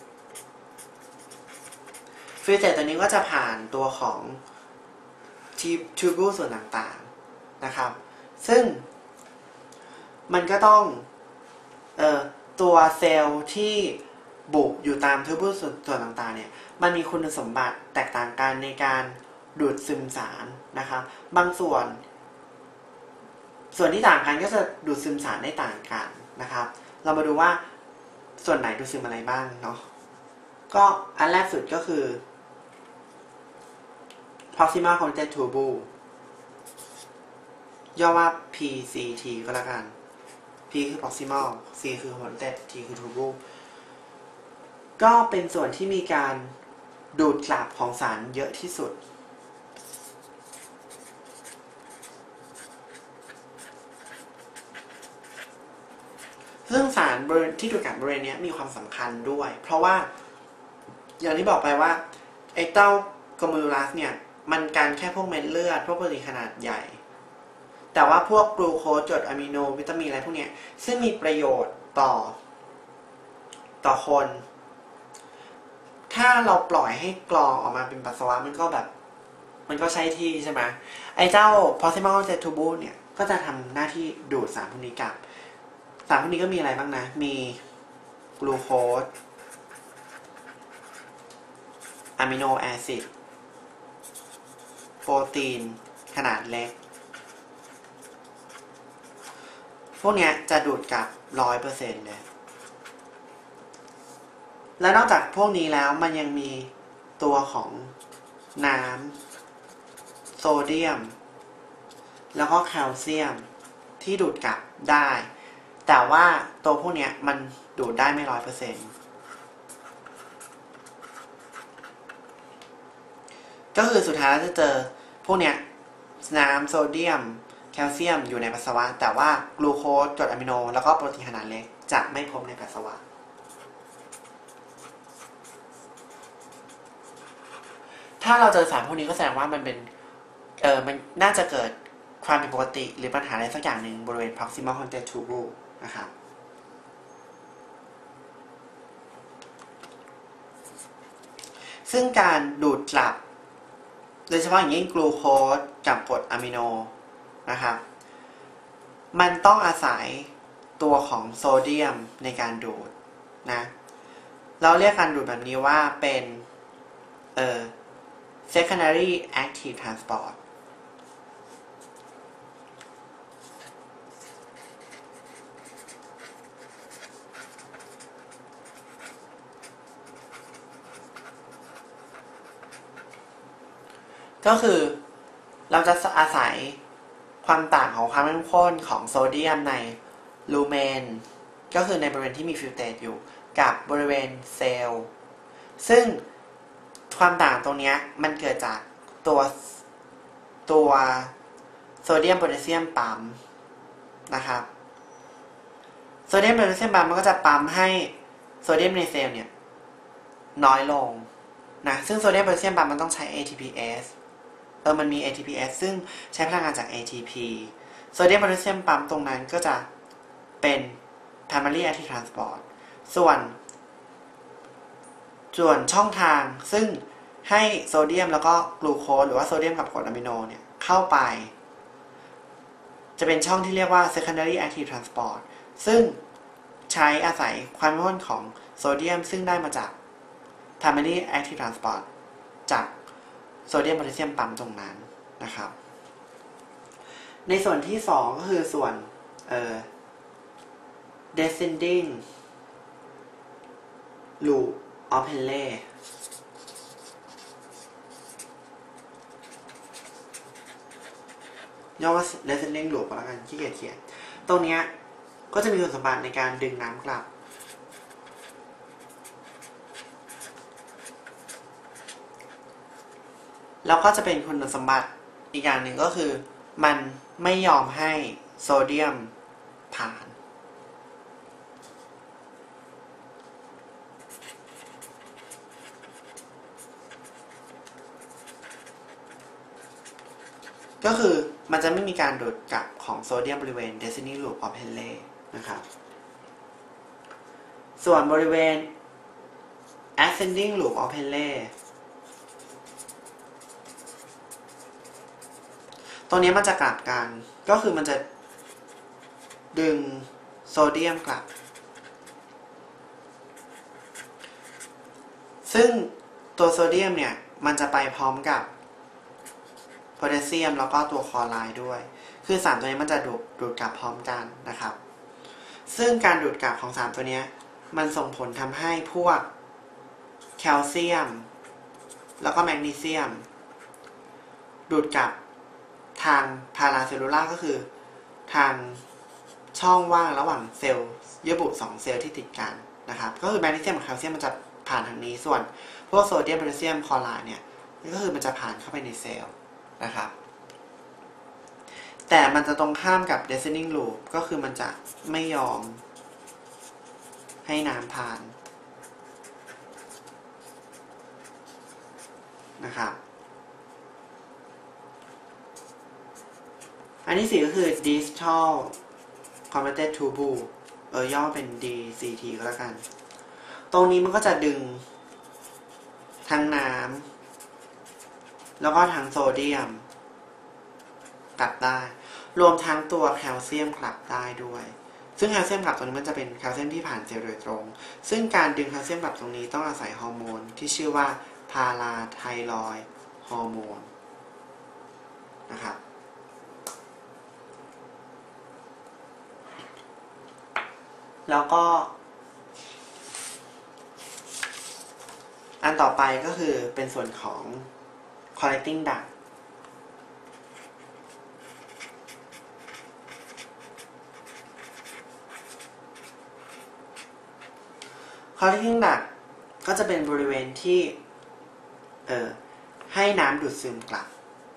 ฟิลเตตตัวนี้ก็จะผ่านตัวของทูบูลส่วนต่างๆนะครับซึ่งมันก็ต้องเอ่อตัวเซลล์ที่บุอยู่ตามทูบูลส่วนต่างๆเนี่ยมันมีคุณสมบัติแตกต่างกันในการดูดซึมสารนะครับบางส่วนส่วนที่ต่างกันก็จะดูดซึมสารได้ต่างกันนะครับเรามาดูว่าส่วนไหนดูดซึมอะไรบ้างเนาะก็อันแรกสุดก็คือ proximal connected tubule ย่อว่า พี ซี ที ก็แล้วกัน P คือ proximal C คือ connected T คือ tubule ก็เป็นส่วนที่มีการดูดกลับของสารเยอะที่สุดซึ่งสารที่ดูดกลับบริเวณนี้มีความสำคัญด้วยเพราะว่าอย่างที่บอกไปว่าไอ้เต้ากลูเมรูลัสเนี่ยมันกันแค่พวกเม็ดเลือดพวกโปรตีนขนาดใหญ่แต่ว่าพวกกลูโคสกรดอะมิโนวิตามินอะไรพวกนี้ซึ่งมีประโยชน์ต่อต่อคนถ้าเราปล่อยให้กรองออกมาเป็นปัสสาวะมันก็แบบมันก็ใช้ที่ใช่ไหมไอ้เจ้า proximal connected tubule เนี่ยก็จะทำหน้าที่ดูดสารพวกนี้กลับสารพวกนี้ก็มีอะไรบ้างนะมีกลูโคสอะมิโนแอซิดโปรตีนขนาดเล็กพวกนี้จะดูดกลับ ร้อยเปอร์เซ็นต์ เลยและนอกจากพวกนี้แล้วมันยังมีตัวของน้ำโซเดียมแล้วก็แคลเซียมที่ดูดกลับได้แต่ว่าตัวพวกนี้มันดูดได้ไม่ ร้อยเปอร์เซ็นต์ ก็คือสุดท้ายจะเจอพวกเนี้ยน้ำโซเดียมแคลเซียมอยู่ในปัสสาวะแต่ว่ากลูโคสกรดอะมิโนแล้วก็โปรตีนขนาดเล็กจะไม่พบในปัสสาวะถ้าเราเจอสารพวกนี้ก็แสดงว่ามันเป็นเออมันน่าจะเกิดความผิดปกติหรือปัญหาอะไรสักอย่างหนึ่งบริเวณ proximal connected tubule นะครับซึ่งการดูดกลับโดยเฉพาะอย่างยิ่งกลูโคสกับกรดอะมิโนนะครับมันต้องอาศัยตัวของโซเดียมในการดูดนะเราเรียกการดูดแบบนี้ว่าเป็นเอ่อ secondary active transport ก็คือเราจะอาศัยความต่างของความเข้มข้นของโซเดียมในลูเมนก็คือในบริเวณที่มีฟิลเตรตอยู่กับบริเวณเซลล์ซึ่งความต่างตรงนี้มันเกิดจากตัวตัวโซเดียมโพแทสเซียมปั๊มนะครับโซเดียมโพแทสเซียมปั๊มมันก็จะปั๊มให้โซเดียมในเซลล์เนี่ยน้อยลงนะซึ่งโซเดียมโพแทสเซียมปั๊มมันต้องใช้ เอ ที พี เอส เออมันมี เอ ที พี เอส ซึ่งใช้พลังงานจาก เอ ที พี โซเดียมโพแทสเซียมปั๊มตรงนั้นก็จะเป็น primary active transport ส่วนส่วนช่องทางซึ่งให้โซเดียมแล้วก็กลูโคสหรือว่าโซเดียมกับกรดอะมิโนเนี่ยเข้าไปจะเป็นช่องที่เรียกว่า secondary active transport ซึ่งใช้อาศัยความเข้มข้นของโซเดียมซึ่งได้มาจาก primary active transport จากโซเดียมโพแทสเซียมปั๊มตรงนั้นนะครับในส่วนที่สองก็คือส่วนเอ่อ descending loop of Henle ย่อว่า descending loop ก็แล้วกันขี้เกียจเขียนตรงนี้ก็จะมีคุณสมบัติในการดึงน้ำกลับแล้วก็จะเป็นคุณสมบัติอีกอย่างหนึ่งก็คือมันไม่ยอมให้โซเดียมผ่านก็คือมันจะไม่มีการดูดกลับของโซเดียมบริเวณ descending loop of Henle นะครับส่วนบริเวณ ascending loop of Henle ตรงนี้มันจะกลับกันก็คือมันจะดึงโซเดียมกลับซึ่งตัวโซเดียมเนี่ยมันจะไปพร้อมกับโพแทสเซียมแล้วก็ตัวคลอไรด์ด้วยคือสามตัวนี้มันจะดูดดูดกลับพร้อมกันนะครับซึ่งการดูดกลับของสามตัวนี้มันส่งผลทำให้พวกแคลเซียมแล้วก็แมกนีเซียมดูดกลับทางพาราเซลลูล่าก็คือทางช่องว่างระหว่างเซลล์เยื่อบุสองเซลล์ที่ติดกันนะครับก็คือแมกนีเซียมกับแคลเซียมมันจะผ่านทางนี้ส่วนพวกโซเดียมโพแทสเซียมคลอไรด์เนี่ยก็คือมันจะผ่านเข้าไปในเซลล์นะครับแต่มันจะตรงข้ามกับ descending loop ก็คือมันจะไม่ยอมให้น้ำผ่านนะครับอันที่สี่ก็คือ distal compacted tubule เออย่อเป็น ดี ซี ที ก็แล้วกันตรงนี้มันก็จะดึงทั้งน้ำแล้วก็ทั้งโซเดียมกลับได้รวมทั้งตัวแคลเซียมกลับได้ด้วยซึ่งแคลเซียมกลับตรงนี้มันจะเป็นแคลเซียมที่ผ่านเซลล์โดยตรงซึ่งการดึงแคลเซียมกลับตรงนี้ต้องอาศัยฮอร์โมนที่ชื่อว่าพาราไทรอยด์ฮอร์โมนนะครับแล้วก็อันต่อไปก็คือเป็นส่วนของ collecting duct collecting duct ก็จะเป็นบริเวณที่เอ่อให้น้ำดูดซึมกลับ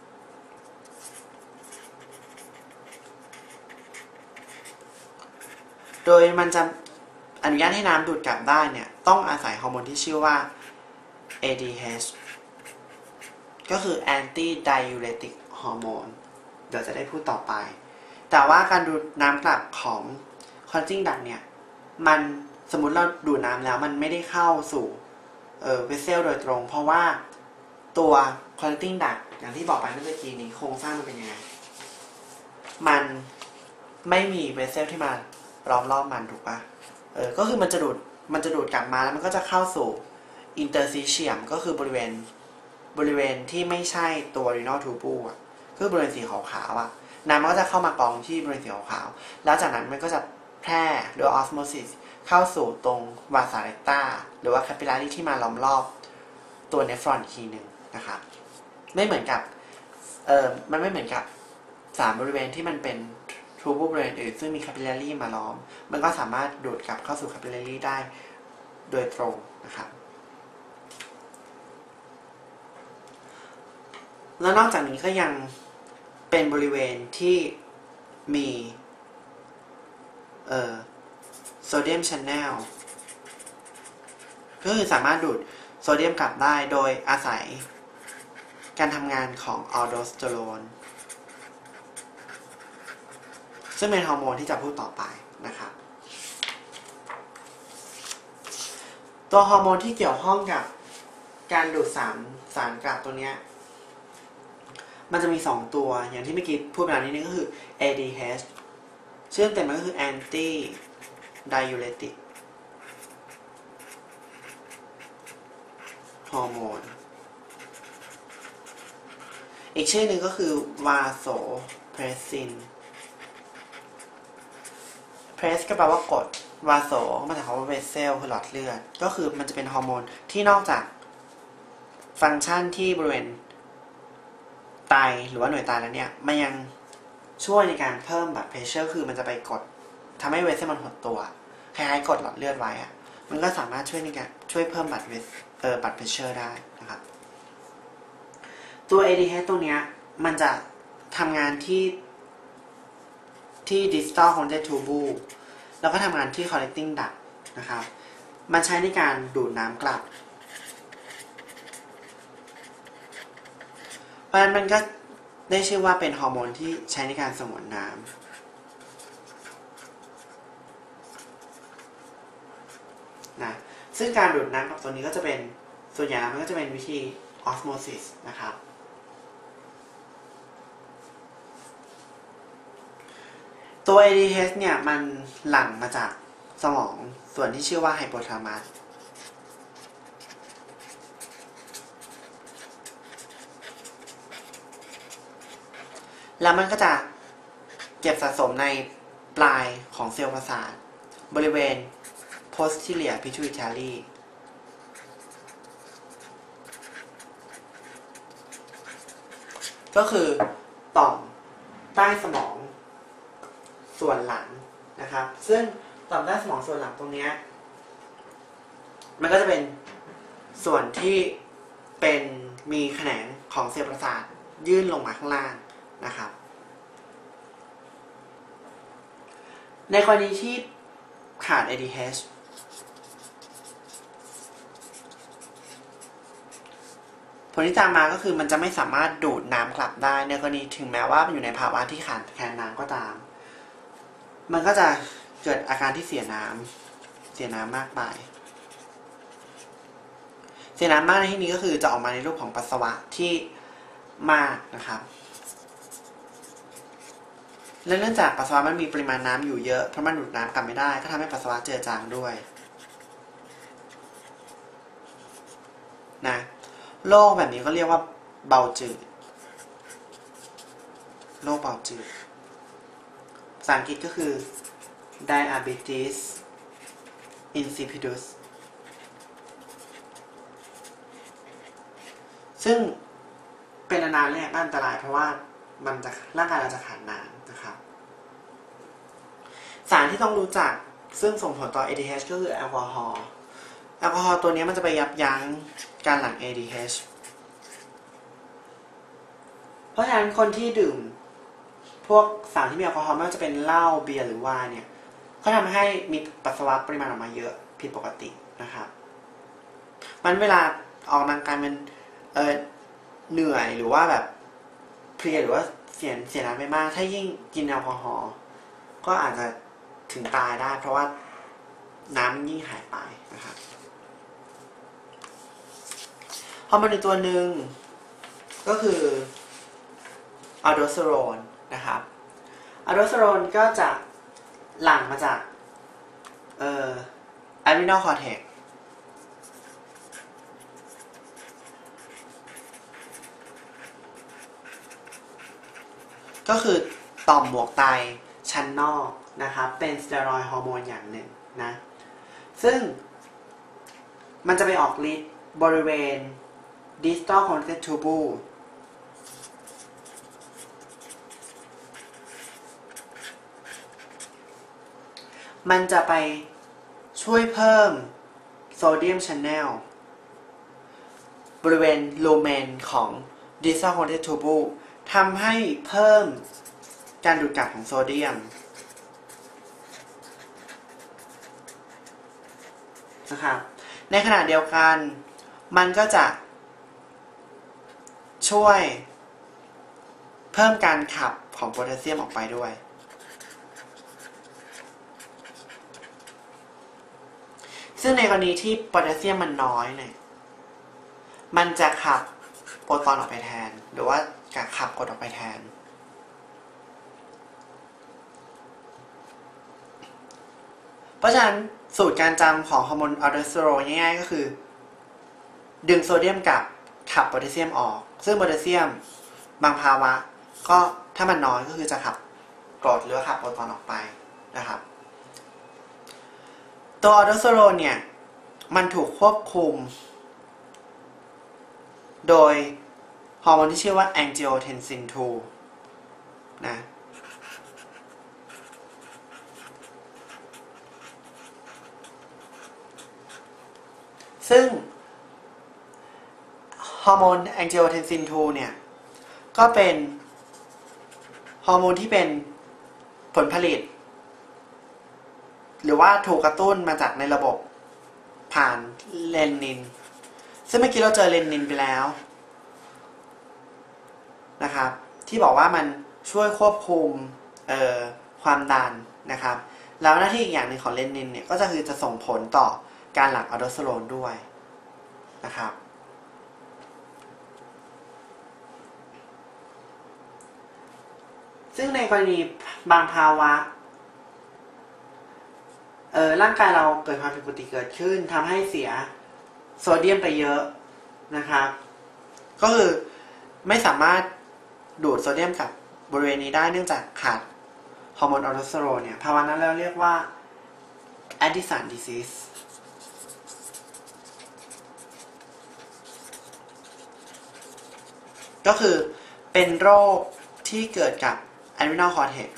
โดยมันจะอนุญาตให้น้ำดูดกลับได้เนี่ยต้องอาศัยฮอร์โมนที่ชื่อว่า เอ ดี เอช ก็คือ anti diuretic hormone เดี๋ยวจะได้พูดต่อไปแต่ว่าการดูดน้ำกลับของ collecting duct เนี่ยมันสมมุติเราดูดน้ำแล้วมันไม่ได้เข้าสู่เอ่อเวสเซลโดยตรงเพราะว่าตัว collecting duct อย่างที่บอกไปเมื่อกี้นี้โครงสร้างมันเป็นยังไงมันไม่มีเวสเซลที่มาล้อมรอบมันถูกปะเออก็คือมันจะดูดมันจะดูดกลับมาแล้วมันก็จะเข้าสู่อินเตอร์ซิเชียมก็คือบริเวณบริเวณที่ไม่ใช่ตัว renal tubule อ่ะคือบริเวณสีขาวๆอ่ะน้ำมันก็จะเข้ามากองที่บริเวณสีขาวๆแล้วจากนั้นมันก็จะแพร่โดยออสโมซิสเข้าสู่ตรงวาสาเรกตาหรือว่าแคปิลารีที่มาล้อมรอบตัวเนฟรอนอีกทีหนึ่งนะครับไม่เหมือนกับเออมันไม่เหมือนกับสามบริเวณที่มันเป็นทูบูบริเวณอื่นซึ่งมีแคปิลารีมาล้อมมันก็สามารถดูดกลับเข้าสู่แคปิลารีได้โดยตรงนะครับแล้วนอกจากนี้ก็ยังเป็นบริเวณที่มีเอ่อโซเดียมแชนแนลก็คือสามารถดูดโซเดียมกลับได้โดยอาศัยการทำงานของอัลโดสเตอโรนซึ่งเป็นฮอร์โมนที่จะพูดต่อไปนะครับตัวฮอร์โมนที่เกี่ยวข้องกับการดูดสารสารกลับตัวเนี้ยมันจะมีสองตัวอย่างที่เมื่อกี้พูดไปแล้วนิดนึงก็คือ เอ ดี เอช ชื่อเต็มมันก็คือ anti diuretic ฮอร์โมนอีกชื่อหนึ่งก็คือ vasopressin press ก็แปลว่ากด vaso ก็มาจากคำว่า vessel คือหลอดเลือดก็คือมันจะเป็นฮอร์โมนที่นอกจากฟังก์ชันที่บริเวณไตหรือว่าหน่วยไตแล้วเนี่ยมันยังช่วยในการเพิ่มบัตเพรสเชอร์คือมันจะไปกดทำให้เวสเซลมันหดตัวคล้ายๆกดหลอดเลือดไว้อะมันก็สามารถช่วยในการช่วยเพิ่มบัตเวสเออบัตเพรสเชอร์ได้นะครับตัว เอ ดี เอช ตัวเนี้ยมันจะทำงานที่ที่ distal conjugate tubule แล้วก็ทำงานที่ collecting duct นะครับมันใช้ในการดูดน้ำกลับเพราะฉะนั้นมันก็ได้ชื่อว่าเป็นฮอร์โมนที่ใช้ในการสงวนน้ำนะซึ่งการดูดน้ำกับตัวนี้ก็จะเป็นส่วนใหญ่มันก็จะเป็นวิธีออสโมซิสนะครับตัว เอ ดี เอช เนี่ยมันหลั่งมาจากสมองส่วนที่ชื่อว่าไฮโปทาลัมัสแล้วมันก็จะเก็บสะสมในปลายของเซลล์ประสาทบริเวณ posterior pituitary ก็คือต่อมใต้สมองส่วนหลังนะครับซึ่งต่อมใต้สมองส่วนหลังตรงนี้มันก็จะเป็นส่วนที่เป็นมีแขนงของเซลล์ประสาทยื่นลงมาข้างล่างนะครับในกรณีที่ขาด เอ ดี เอช ผลที่ตามมาก็คือมันจะไม่สามารถดูดน้ำกลับได้ในกรณีถึงแม้ว่ามันอยู่ในภาวะที่ขาดแคลนน้ำก็ตามมันก็จะเกิดอาการที่เสียน้ำเสียน้ำมากไปเสียน้ำมากในที่นี้ก็คือจะออกมาในรูปของปัสสาวะที่มากนะครับและเนื่องจากปัสสาวะมันมีปริมาณน้ำอยู่เยอะเพราะมันดูดน้ำกลับไม่ได้ก็ทำให้ปัสสาวะเจือจางด้วยนะโรคแบบนี้ก็เรียกว่าเบาจืดโรคเบาจืดภาษาอังกฤษก็คือ diabetes insipidus ซึ่งเป็นนานๆเนี่ยก็อันตรายเพราะว่ามันจะร่างกายเราจะขาดน้ำนะครับสารที่ต้องรู้จักซึ่งส่งผลต่อ เอ ดี เอช ก็คือแอลกอฮอล์แอลกอฮอล์ตัวนี้มันจะไปยับยั้งการหลั่ง เอ ดี เอช เพราะฉะนั้นคนที่ดื่มพวกสารที่มีแอลกอฮอล์ไม่ว่าจะเป็นเหล้าเบียร์หรือไวน์เนี่ยเขาทำให้มีปัสสาวะปริมาณออกมาเยอะผิดปกตินะครับมันเวลาออกกำลังกายมันเออเหนื่อยหรือว่าแบบเพลียหรือว่าเสียเสียน้ำไปมากถ้ายิ่งกินแอลกอฮอล์ก็อาจจะถึงตายได้เพราะว่าน้ำมันยิ่งหายไปนะครับฮอร์โมนอีกตัวหนึ่งก็คืออัลโดสเตอโรนนะครับอัลโดสเตอโรนก็จะหลั่งมาจากเอ่อ adrenal cortex ก็คือต่อมหมวกไตชั้นนอกนะครับเป็นสเตียรอยด์ฮอร์โมนอย่างหนึ่งนะซึ่งมันจะไปออกฤทธิ์บริเวณ distal connected tubule มันจะไปช่วยเพิ่มโซเดียม channel บริเวณลูเมนของ distal connected tubule ทำให้เพิ่มการดูดกลับของโซเดียมนะครับในขณะเดียวกันมันก็จะช่วยเพิ่มการขับของโพแทสเซียมออกไปด้วยซึ่งในกรณีที่โพแทสเซียมมันน้อยเนี่ยมันจะขับโปรตอนออกไปแทนหรือว่าการขับกรดออกไปแทนเพราะฉะนั้นสูตรการจำของฮอร์โมนอัลโดสเตอโรนง่ายๆก็คือดึงโซเดียมกลับขับโพแทสเซียมออกซึ่งโพแทสเซียมบางภาวะก็ถ้ามันน้อยก็คือจะขับกรดหรือขับโปรตอนออกไปนะครับตัวอัลโดสเตอโรนเนี่ยมันถูกควบคุมโดยฮอร์โมนที่ชื่อว่า angiotensin ทู นะซึ่งฮอร์โมน angiotensin ทู เนี่ยก็เป็นฮอร์โมนที่เป็นผลผลิตหรือว่าถูกกระตุ้นมาจากในระบบผ่านเลนินซึ่งเมื่อกี้เราเจอเลนินไปแล้วนะครับที่บอกว่ามันช่วยควบคุมความดันนะครับแล้วหน้าที่อีกอย่างหนึ่งของเลนินเนี่ยก็จะคือจะส่งผลต่อการหลั่งอัลโดสเตอโรนด้วยนะครับซึ่งในกรณีบางภาวะเออร่างกายเราเกิดความผิดปกติเกิดขึ้นทำให้เสียโซเดียมไปเยอะนะครับก็คือไม่สามารถดูดโซเดียมกับบริเวณนี้ได้เนื่องจากขาดฮอร์โมนอัลโดสเตอโรนเนี่ยภาวะนั้นเราเรียกว่า Addison disease ก็คือเป็นโรคที่เกิดกับ adrenal cortex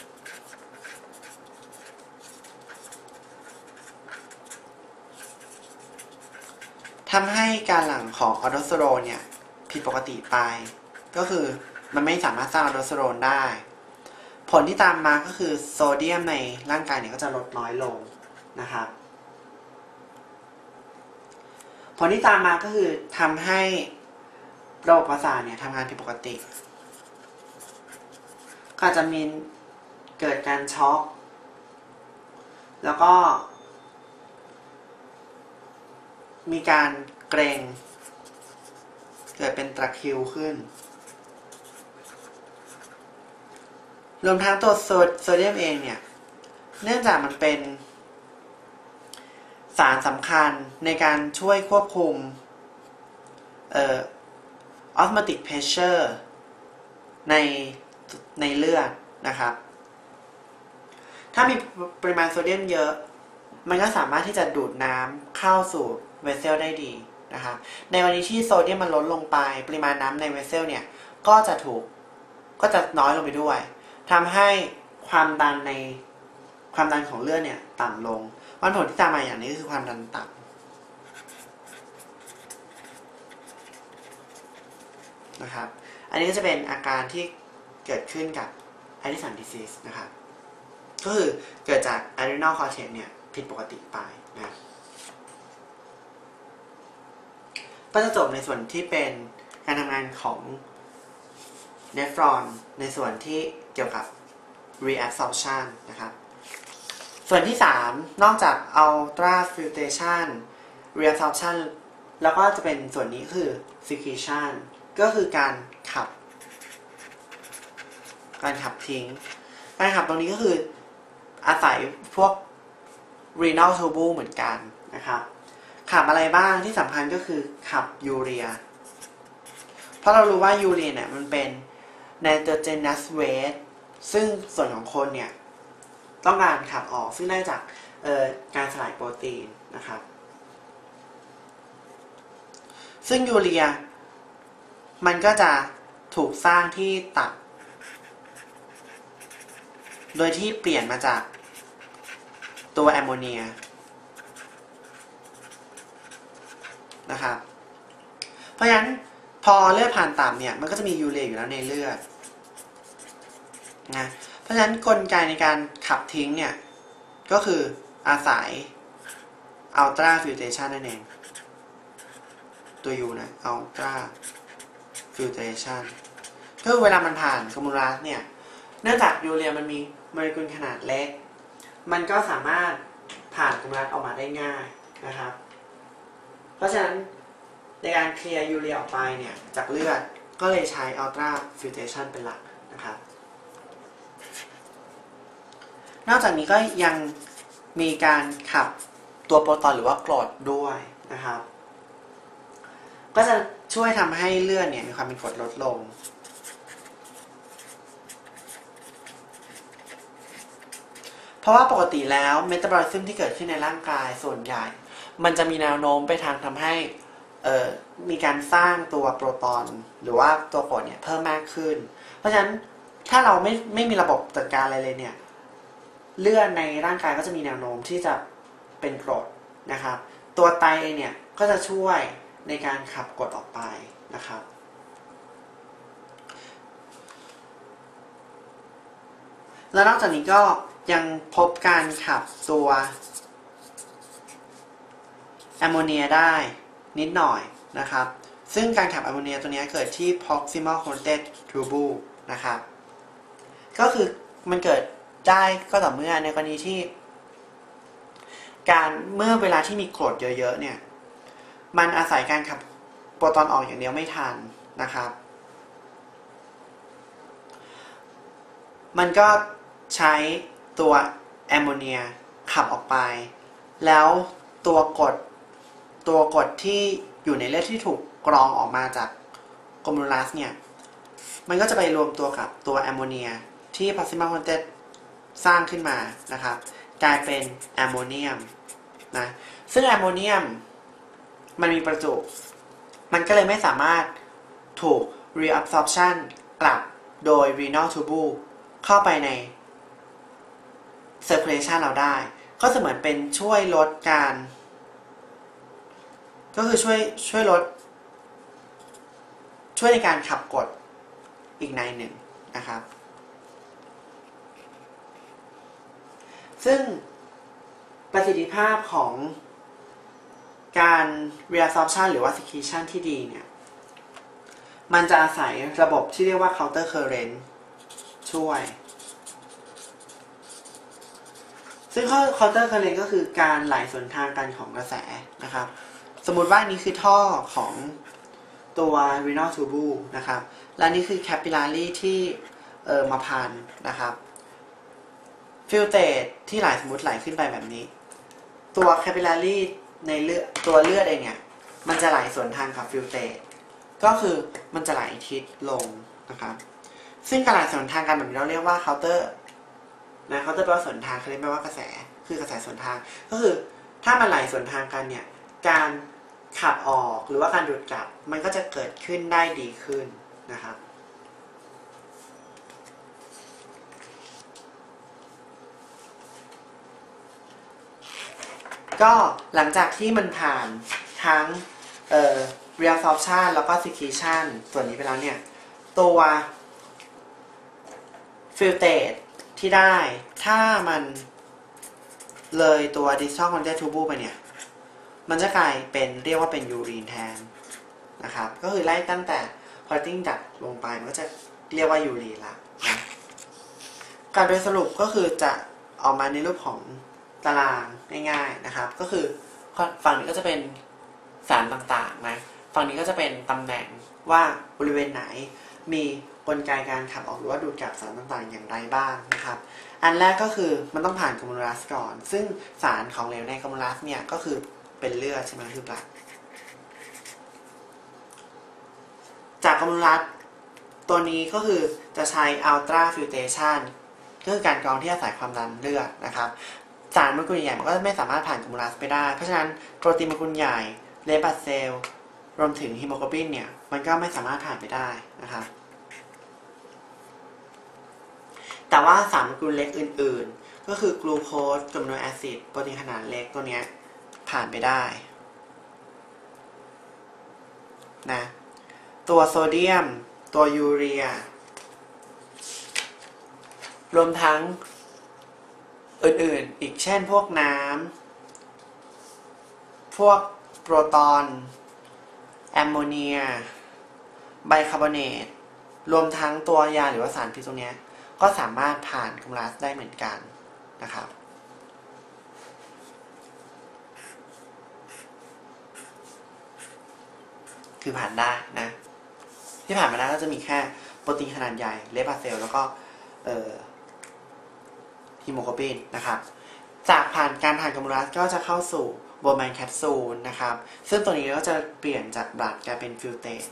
ทำให้การหลั่งของอัลโดสเตอโรนเนี่ยผิดปกติไปก็คือมันไม่สามารถสร้างอัลโดสเตอโรนได้ผลที่ตามมาก็คือโซเดียมในร่างกายเนี่ยก็จะลดน้อยลงนะครับผลที่ตามมาก็คือทำให้ระบบประสาทเนี่ยทำงานผิดปกติก็อาจจะมีเกิดการช็อกแล้วก็มีการเกร็งเกิดเป็นตะคริวขึ้นรวมทั้งตัวโซเดียมเองเนี่ยเนื่องจากมันเป็นสารสำคัญในการช่วยควบคุมเอ่อ osmotic pressure ในในเลือดนะครับถ้ามีปริมาณโซเดียมเยอะมันก็สามารถที่จะดูดน้ำเข้าสู่เวสเซลได้ดีนะครับในวันนี้ที่โซเดียมมันลดลงไปปริมาณน้ำในเวสเซลเนี่ยก็จะถูกก็จะน้อยลงไปด้วยทำให้ความดันในความดันของเลือดเนี่ยต่ำลงวันผลที่ตามมาอย่างนี้คือความดันต่ำนะครับอันนี้ก็จะเป็นอาการที่เกิดขึ้นกับ Addison disease นะครับก็คือเกิดจาก adrenal cortex เนี่ยผิดปกติไปนะก็จะจบในส่วนที่เป็นการทำงานของเนฟรอนในส่วนที่เกี่ยวกับ reabsorption นะครับส่วนที่สามนอกจาก ultrafiltration reabsorption แล้วก็จะเป็นส่วนนี้คือ secretion ก็คือการขับการขับทิ้งการขับตรงนี้ก็คืออาศัยพวก renal tubule เหมือนกันนะนะครับขับอะไรบ้างที่สำคัญก็คือขับยูเรียเพราะเรารู้ว่ายูเรียเนี่ยมันเป็น nitrogenous waste ซึ่งส่วนของคนเนี่ยต้องการขับออกซึ่งได้จากการสลายโปรตีนนะครับซึ่งยูเรียมันก็จะถูกสร้างที่ตับโดยที่เปลี่ยนมาจากตัวแอมโมเนียนะครับเพราะฉะนั้นพอเลือดผ่านตับเนี่ยมันก็จะมียูเรียอยู่แล้วในเลือดนะเพราะฉะนั้นกลไกในการขับทิ้งเนี่ยก็คืออาศัยอัลตราฟิลเทชันนั่นเองตัวยูนะอัลตราฟิลเทชันก็คือเวลามันผ่านกลูเมรูลัสเนี่ยเนื่องจากยูเรียมันมีโมเลกุลขนาดเล็กมันก็สามารถผ่านกลูเมรูลัสออกมาได้ง่ายนะครับเพราะฉะนั้นในการเคลียร์ยูเรียออกไปเนี่ยจากเลือดก็เลยใช้อัลตราฟิลเทชันเป็นหลักนะครับนอกจากนี้ก็ยังมีการขับตัวโปรตอนหรือว่ากรดด้วยนะครับก็จะช่วยทำให้เลือดเนี่ยมีความเป็นกรดลดลงเพราะว่าปกติแล้วเมตาบอลิซึมที่เกิดขึ้นในร่างกายส่วนใหญ่มันจะมีแนวโน้มไปทางทำให้มีการสร้างตัวโปรตอนหรือว่าตัวกรดเนี่ยเพิ่มมากขึ้นเพราะฉะนั้นถ้าเราไม่ไม่มีระบบจัดการอะไรเลยเนี่ยเลือดในร่างกายก็จะมีแนวโน้มที่จะเป็นกรดนะครับตัวไตเองเนี่ยก็จะช่วยในการขับกรดออกไปนะครับแล้วนอกจากนี้ก็ยังพบการขับตัวแอมโมเนียได้นิดหน่อยนะครับซึ่งการขับแอมโมเนียตัวนี้เกิดที่ proximal connected tubule นะครับก็คือมันเกิดได้ก็ต่อเมื่อในกรณีที่การเมื่อเวลาที่มีกรดเยอะๆเนี่ยมันอาศัยการขับโปรตอนออกอย่างเดียวไม่ทันนะครับมันก็ใช้ตัวแอมโมเนียขับออกไปแล้วตัวกรดตัวกรดที่อยู่ในเลือดที่ถูกกรองออกมาจากกลูเมรูลัสเนี่ยมันก็จะไปรวมตัวกับตัวแอมโมเนียที่ proximal connected สร้างขึ้นมานะครับกลายเป็นแอมโมเนียมนะซึ่งแอมโมเนียมมันมีประจุมันก็เลยไม่สามารถถูก reabsorption กลับโดย renal tubule เข้าไปใน circulation เราได้ก็จะเหมือนเป็นช่วยลดการก็คือช่วยช่วยลดช่วยในการขับกรดอีกในหนึ่งนะครับซึ่งประสิทธิภาพของการ reabsorption หรือว่า secretion ที่ดีเนี่ยมันจะอาศัยระบบที่เรียกว่า counter current ช่วยซึ่ง counter current ก็คือการไหลสวนทางกันของกระแสนะครับสมมุติว่านี้คือท่อของตัว renal tubule นะครับและนี่คือ capillary ที่เออมาพันนะครับฟิลเตรที่ไหลสมมติไหลขึ้นไปแบบนี้ตัว capillary ในเลือดตัวเลือดเองเนี่ยมันจะไหลสวนทางกับฟิลเตรก็คือมันจะไหลทิศลงนะครับซึ่งการไหลสวนทางกันแบบนี้เราเรียกว่า counter นะ counter แปลว่าสวนทางเขาเรียกว่ากระแสคือกระแสสวนทางก็คือถ้ามันไหลสวนทางกันเนี่ยการขับออกหรือว่าการดูดกลับมันก็จะเกิดขึ้นได้ดีขึ้นนะครับก็หลังจากที่มันผ่านทั้งเอ่อ reabsorption แล้วก็ secretion ส่วนนี้ไปแล้วเนี่ยตัว filtrate ที่ได้ถ้ามันเลยตัว distal connected tubule ไปเนี่ยมันจะกลายเป็นเรียกว่าเป็นยูรีนแทนนะครับก็คือไล่ตั้งแต่ connecting ดักลงไปมันก็จะเรียกว่ายูรีนละนะการโดยสรุปก็คือจะออกมาในรูปของตารางง่ายๆนะครับก็คือฝั่งนี้ก็จะเป็นสารต่างๆนะฝั่งนี้ก็จะเป็นตำแหน่งว่าบริเวณไหนมีกลไกการขับออกหรือว่าดูดกลับสารต่างๆอย่างไรบ้างนะครับอันแรกก็คือมันต้องผ่านกลูเมรูลัสก่อนซึ่งสารของเหลวในกลูเมรูลัสเนี่ยก็คือเป็นเลือดใช่ไหมคือ blood จากกรมรัฐตัวนี้ก็คือจะใช้ ultra filtration ก็คือการกรองที่อาศัยความดันเลือดนะครับสารโมเลกุลใหญ่มันก็ไม่สามารถผ่านกรมรัฐไปได้เพราะฉะนั้นโปรตีนโมเลกุลใหญ่เรดบลัดเซลล์รวมถึงฮีโมโกลบินเนี่ยมันก็ไม่สามารถผ่านไปได้นะครับแต่ว่าสารโมเลกุลเล็กอื่นๆก็คือกลูโคสกับอะมิโนแอซิดโปรตีนขนาดเล็กตัวนี้ผ่านไปได้นะตัวโซเดียมตัวยูเรียรวมทั้งอื่นๆอีกเช่นพวกน้ำพวกโปรตอนแอมโมเนียไบคาร์บอเนตรวมทั้งตัวยาหรือว่าสารพิษตรงนี้ก็สามารถผ่านกรมรัฐได้เหมือนกันนะครับคือผ่านได้นะที่ผ่านมาได้ก็จะมีแค่โปรตีนขนาดใหญ่เรดบลัดเซลล์แล้วก็เอ่อฮีโมโกลบินนะครับจากผ่านการผ่านกรมรัฐก็จะเข้าสู่โบแมนแคปซูลนะครับซึ่งตัวนี้ก็จะเปลี่ยนจากบลัดกลายเป็นฟิลเตรต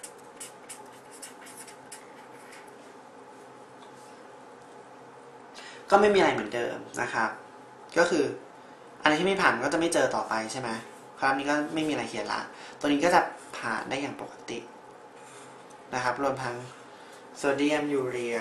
ก็ไม่มีอะไรเหมือนเดิมนะครับก็คืออันที่ไม่ผ่านก็จะไม่เจอต่อไปใช่ไหมคราวนี้ก็ไม่มีอะไรเขียนละตัวนี้ก็จะผ่านได้อย่างปกตินะครับรวมทั้งโซเดียมยูเรีย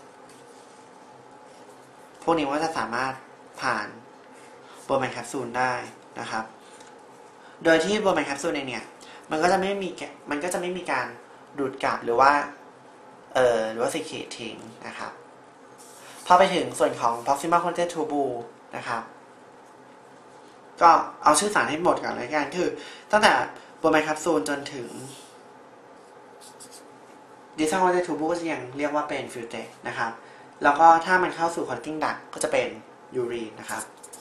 พวกนี้ก็จะสามารถผ่านโบแมนแคปซูลได้นะครับโดยที่โบแมนแคปซูลเองเนี่ยมันก็จะไม่มีมันก็จะไม่มีการดูดกลับหรือว่าเอ่อหรือว่าซีเคททิ้งนะครับพอไปถึงส่วนของ proximal contact tubule นะครับก็เอาชื่อสารให้หมดก่อนเลยกันคือตั้งแต่โบแมนแคปซูลจนถึงdistal contact tubule ก็จะยังเรียกว่าเป็นฟิลเตรตนะครับแล้วก็ถ้ามันเข้าสู่ connecting duct ก็จะเป็นยูรีนนะครับ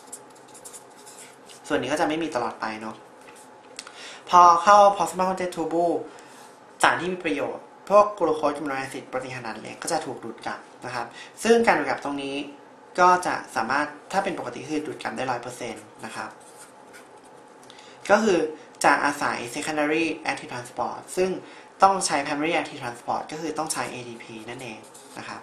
ส่วนนี้ก็จะไม่มีตลอดไปเนาะพอเข้า proximal contact tubule สารที่มีประโยชน์พวกกลูโคสกับอะมิโนแอซิดโปรตีนขนาดเล็กก็จะถูกดูดกลับนะครับซึ่งการดูดกลับตรงนี้ก็จะสามารถถ้าเป็นปกติคือดูดกลับได้ ร้อยเปอร์เซ็นต์ นะครับก็คือจะอาศัย secondary active transport ซึ่งต้องใช้ primary active transport ก็คือต้องใช้ เอ ที พี นั่นเองนะครับ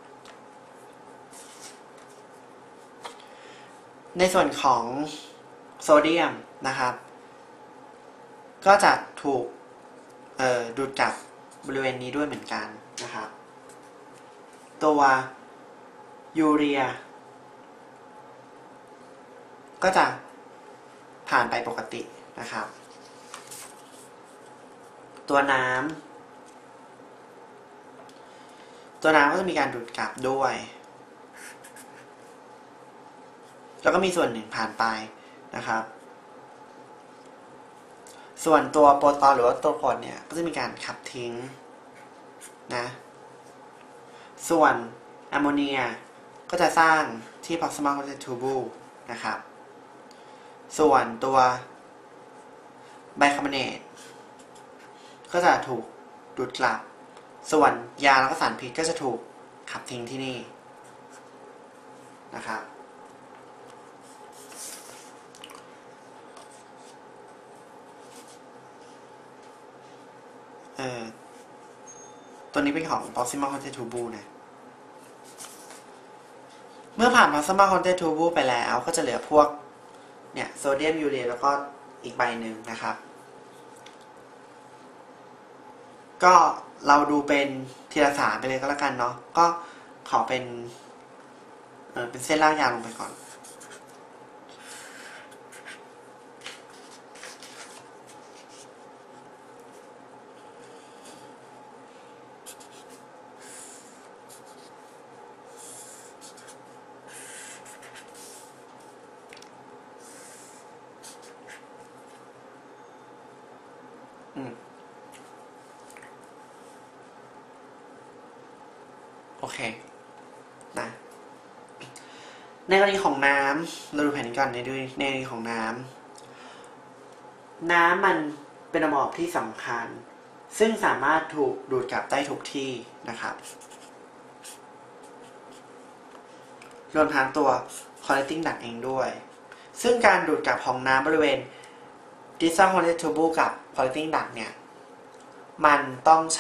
ในส่วนของโซเดียมนะครับก็จะถูกดูดกลับบริเวณนี้ด้วยเหมือนกันนะครับตัวยูเรียก็จะผ่านไปปกตินะครับตัวน้ำตัวน้ำก็จะมีการดูดกลับด้วยแล้วก็มีส่วนหนึ่งผ่านไปนะครับส่วนตัวโปรตอนหรือว่าตัวกรดเนี่ยก็จะมีการขับทิ้งนะส่วนแอมโมเนียก็จะสร้างที่ proximal contact tubule นะครับส่วนตัวไบคาร์บอเนตก็จะถูกดูดกลับส่วนยาแล้วก็สารพิษก็จะถูกขับทิ้งที่นี่นะครับเออตัวนี้เป็นของ proximal contact tubule นะเมื่อผ่าน proximal contact tubule ไปแล้วก็จะเหลือพวกเนี่ยโซเดียมยูเรียแล้วก็อีกใบหนึ่งนะครับก็เราดูเป็นทีละสารไปเลยก็แล้วกันเนาะก็ขอเป็นเออเป็นเส้นลากยาวลงไปก่อนอืมโอเคนะในกรณีของน้ำเราดูแผนนี้ก่อนในด้วยในกรณีของน้ำน้ำมันเป็นระบบที่สำคัญซึ่งสามารถถูกดูดกลับได้ทุกที่นะครับรวมทั้งตัว connecting duct เองด้วยซึ่งการดูดกลับของน้ำบริเวณ distal connected tubule กับ collecting duct เนี่ยมันต้องใช้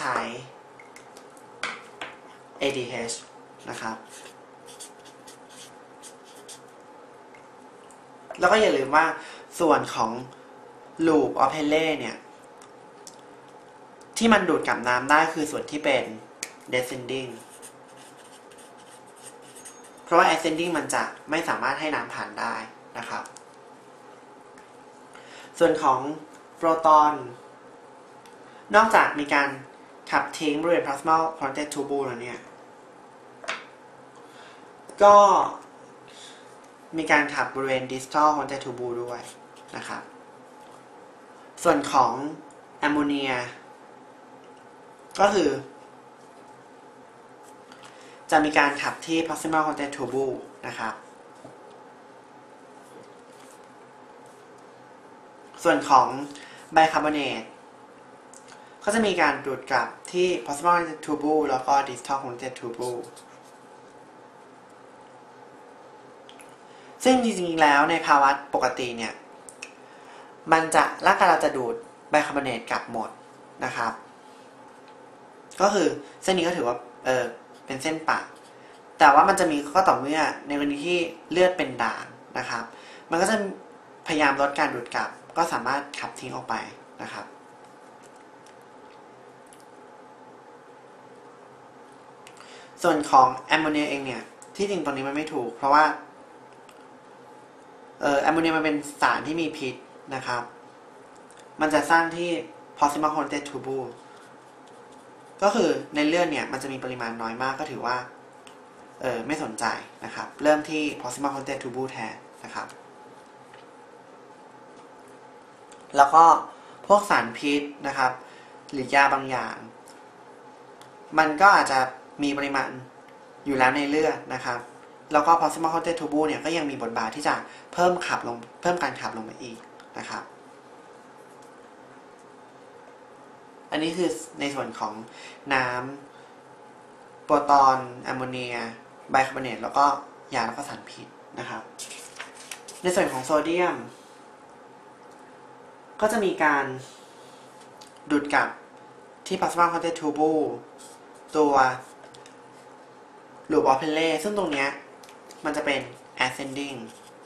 เอ ดี เอช นะครับแล้วก็อย่าลืมว่าส่วนของ loop of Henle เนี่ยที่มันดูดกลับน้ำได้คือส่วนที่เป็น descending เพราะว่า ascending มันจะไม่สามารถให้น้ำผ่านได้นะครับส่วนของโปรตอนนอกจากมีการขับทิ้งบริเวณ plasmal connected tubule แล้วเนี่ยก็มีการขับบริเวณ distal connected tubule ด้วยนะครับส่วนของแอมโมเนียก็คือจะมีการขับที่ proximal connected tubule นะครับส่วนของไบคาร์บอเนตก็จะมีการดูดกลับที่ proximal connected tubule แล้วก็ distal connected tubule ซึ่งจริงๆแล้วในภาวะปกติเนี่ยมันจะร่างกายเราจะดูดไบคาร์บอเนตกลับหมดนะครับก็คือเส้นนี้ก็ถือว่าเออเป็นเส้นปะแต่ว่ามันจะมีก็ต่อเมื่อในกรณีที่เลือดเป็นด่างนะครับมันก็จะพยายามลดการดูดกลับก็สามารถขับทิ้งออกไปนะครับส่วนของแอมโมเนียเองเนี่ยที่จริงตรงนี้มันไม่ถูกเพราะว่าเออแอมโมเนียมันเป็นสารที่มีพิษนะครับมันจะสร้างที่ proximal connected tubule ก็คือในเลือดเนี่ยมันจะมีปริมาณน้อยมากก็ถือว่าเออไม่สนใจนะครับเริ่มที่ proximal connected tubule แทนนะครับแล้วก็พวกสารพิษนะครับหรือยาบางอย่างมันก็อาจจะมีปริมาณอยู่แล้วในเลือดนะครับแล้วก็ proximal connected tubule เนี่ยก็ยังมีบทบาทที่จะเพิ่มขับลงเพิ่มการขับลงไปอีกนะครับอันนี้คือในส่วนของน้ำโปรตอนแอมโมเนียไบคาร์บอเนตแล้วก็ยาแล้วก็สารพิษนะครับในส่วนของโซเดียมก็จะมีการดูดกลับที่ proximal connected tubule ตัว loop of Henle ซึ่งตรงนี้มันจะเป็น ascending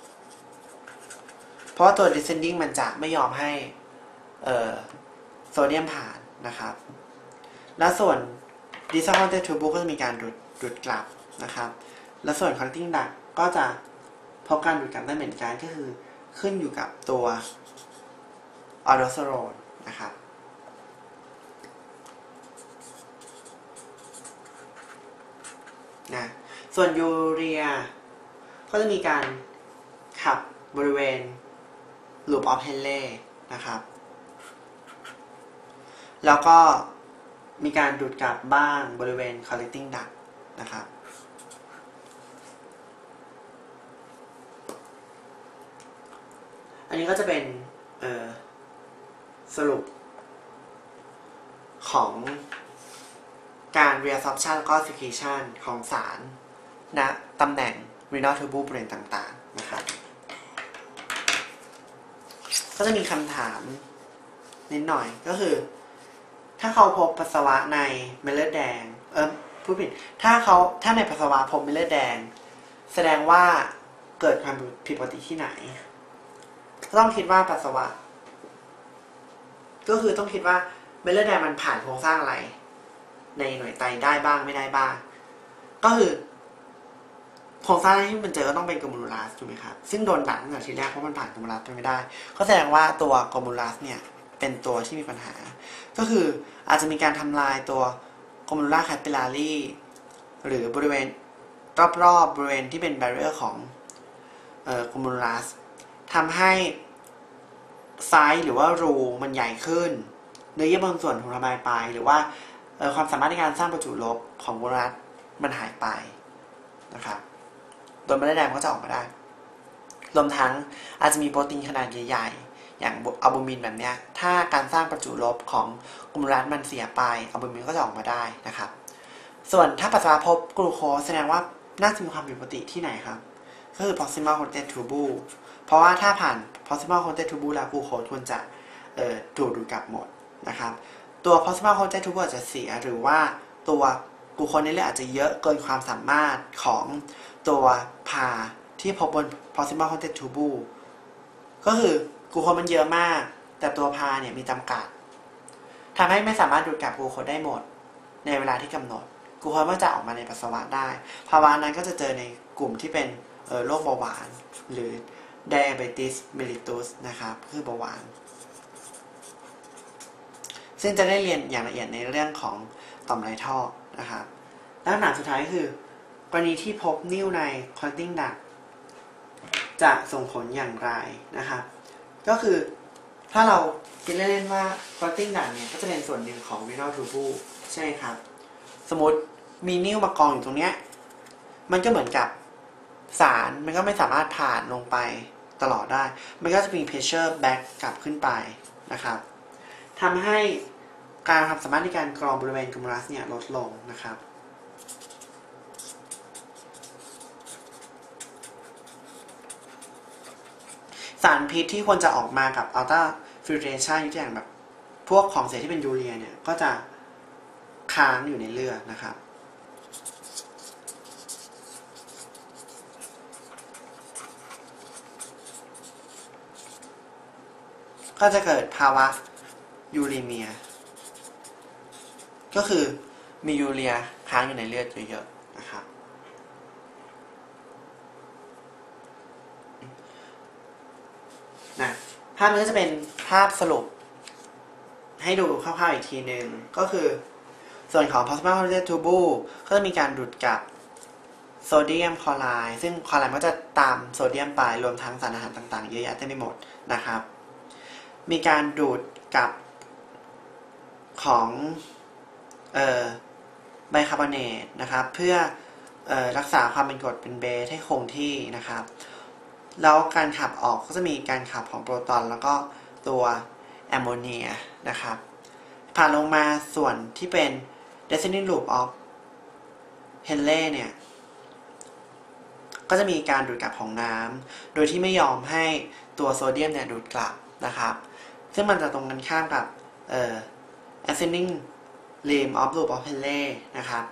เพราะว่าตัว descending มันจะไม่ยอมให้เอ่อโซเดียมผ่านนะครับและส่วน distal connected tubule ก็จะมีการดูดดูดกลับนะครับและส่วน collecting duct ก็จะพบการดูดกลับได้เหมือนกันก็คือขึ้นอยู่กับตัว aldosterone นะครับนะส่วนยูเรียก็จะมีการขับบริเวณ loop of Henle นะครับแล้วก็มีการดูดกลับบ้างบริเวณ collecting duct นะครับอันนี้ก็จะเป็นเอ่อสรุปของการ reabsorption แล้วก็ secretion ของสารณตำแหน่ง renal tubule บริเวณต่างๆนะครับก็จะมีคำถามนิดหน่อยก็คือถ้าเขาพบปัสสาวะในเม็ดเลือดแดงเออผู้ผิดถ้าเขาถ้าในปัสสาวะพบเม็ดเลือดแดงแสดงว่าเกิดความผิดปกติที่ไหนต้องคิดว่าปัสสาวะก็คือต้องคิดว่าเม็ดเลือดแดงมันผ่านโครงสร้างอะไรในหน่วยไตได้บ้างไม่ได้บ้างก็คือโครงสร้างที่มันเจอก็ต้องเป็นกลูมูลัสถูกไหมครับซึ่งโดนดักตั้งแต่ทีแรกเพราะมันผ่านกลูมูลัสไปไม่ได้ก็แสดงว่าตัวกลูมูลัสเนี่ยเป็นตัวที่มีปัญหาก็คืออาจจะมีการทำลายตัวกลูมูลัสแคปิลารีหรือบริเวณรอบๆบริเวณที่เป็นแบเรียร์ของเอ่อกลูมูลัสทำให้ไซส์หรือว่ารูมันใหญ่ขึ้นเนื้อเยื่อบางส่วนถูกทำลายไปหรือว่าความสามารถในการสร้างประจุลบของกลูมูลัสมันหายไปนะครับโดยเม็ดเลือดแดงก็จะออกมาได้รวมทั้งอาจจะมีโปรตีนขนาดใหญ่ๆอย่างอัลบูมินแบบนี้ถ้าการสร้างประจุลบของกลูมูลัสมันเสียไปอัลบูมินก็จะออกมาได้นะครับส่วนถ้าปัสสาวะพบกลูโคสแสดงว่าน่าจะมีความผิดปกติที่ไหนครับก็คือ proximal connected tubule เพราะว่าถ้าผ่าน proximal connected tubule แล้วกลูโคสควรจะเอ่อถูกดูดกลับหมดนะครับตัว proximal contact tubule อาจจะเสียหรือว่าตัวกลูโคสในเลือดอาจจะเยอะเกินความสามารถของตัวพาที่พบบน proximal contact tubule ก็คือกลูโคสมันเยอะมากแต่ตัวพาเนี่ยมีจำกัดทำให้ไม่สามารถดูดกลับกลูโคสได้หมดในเวลาที่กำหนดกลูโคสก็จะออกมาในปัสสาวะได้ภาวะนั้นก็จะเจอในกลุ่มที่เป็นโรคเบาหวานหรือ diabetes mellitus นะครับคือเบาหวานซึ่งจะได้เรียนอย่างละเอียดในเรื่องของต่อมไรท่อนะครับแล้วคำถามสุดท้ายคือกรณีที่พบนิ่วใน clotting duct จะส่งผลอย่างไรนะครับก็คือถ้าเราคิดเล่นๆว่า clotting duct เนี่ยก็จะเป็นส่วนหนึ่งของ renal tubule ใช่ไหมครับสมมติมีนิ่วมากองอยู่ตรงเนี้ยมันก็เหมือนกับสารมันก็ไม่สามารถผ่านลงไปตลอดได้มันก็จะมี pressure back กลับขึ้นไปนะครับทำให้การทำสามารถในการกรองบริเวณกลูเมรัสเนี่ยลดลงนะครับสารพิษที่ควรจะออกมากับ ultra filtration อย่างแบบพวกของเสียที่เป็นยูเรียเนี่ยก็จะค้างอยู่ในเลือดนะครับก็จะเกิดภาวะยูรีเมียก็คือมียูเรียค้างอยู่ในเลือดเยอะๆนะครับนะภาพนี้จะเป็นภาพสรุปให้ดูคร่าวๆอีกทีหนึ่งก็คือส่วนของ proximal contact tubule ก็จะมีการดูดกับโซเดียมคลอไรด์ซึ่งคลอไรด์ก็จะตามโซเดียมไปรวมทั้งสารอาหารต่างๆเยอะแยะเต็มไปหมดนะครับมีการดูดกับของเอ่อไบคาร์บอเนตนะครับเพื่อเอ่อรักษาความเป็นกรดเป็นเบสให้คงที่นะครับแล้วการขับออกก็จะมีการขับของโปรตอนแล้วก็ตัวแอมโมเนียนะครับผ่านลงมาส่วนที่เป็น descending loop of Henle เนี่ยก็จะมีการดูดกลับของน้ำโดยที่ไม่ยอมให้ตัวโซเดียมเนี่ยดูดกลับนะครับซึ่งมันจะตรงกันข้ามกับเอ่อ ascending limb of loop of Henle นะครับ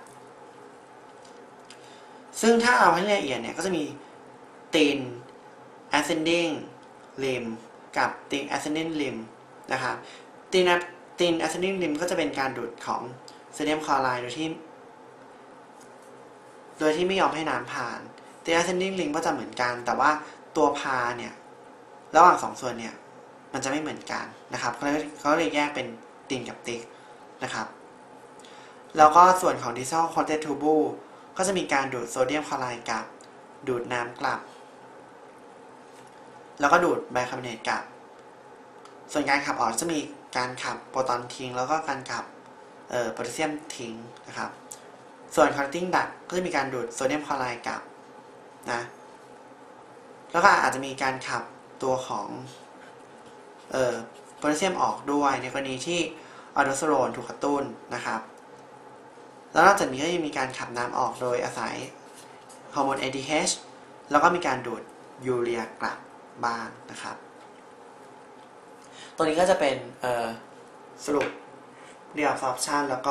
ซึ่งถ้าเอาให้ละเอียดเนี่ยก็จะมี thin ascending limb กับ thin ascending limb นะครับ thin thin ascending limb ก็จะเป็นการดูดของโซเดียมคลอไรด์โดยที่โดยที่ไม่ยอมให้น้ำผ่าน thin ascending limb ก็จะเหมือนกันแต่ว่าตัวพาเนี่ยระหว่างสองส่วนเนี่ยมันจะไม่เหมือนกันนะครับเขาเลยเขาเลยแยกเป็นตินกับติกนะครับแล้วก็ส่วนของ distal contact tubule ก็จะมีการดูดโซเดียมคลอไรด์กับดูดน้ำกลับแล้วก็ดูดไบคาร์บอเนตกลับส่วนการขับออกจะมีการขับโปรตอนทิ้งแล้วก็การขับเอ่อโพแทสเซียมทิ้งนะครับส่วน clotting duct ก็จะมีการดูดโซเดียมคลอไรด์กลับนะแล้วก็อาจจะมีการขับตัวของเอ่อโพแทสเซียมออกด้วยในกรณีที่อัลโดสเตอโรนถูกกระตุ้นนะครับแล้วนอกจากนี้ก็ยังมีการขับน้ำออกโดยอาศัยฮอร์โมน เอ ดี เอช แล้วก็มีการดูดยูเรียกลับบ้างนะครับตรงนี้ก็จะเป็นสรุป reabsorption แล้วก็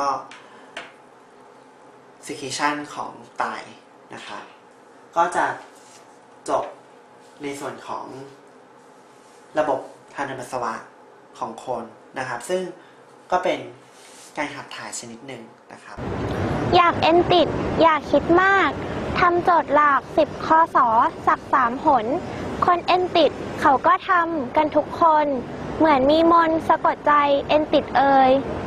secretion ของไตนะครับก็จะจบในส่วนของระบบทางเดินปัสสาวะของคนนะครับซึ่งก็เป็นการขับถ่ายชนิดหนึ่งนะครับอยากเอ็นติดอยากคิดมากทำโจทย์หลักสิบคศสักสามหนคนเอ็นติดเขาก็ทำกันทุกคนเหมือนมีมนต์สะกดใจเอ็นติดเอ่ย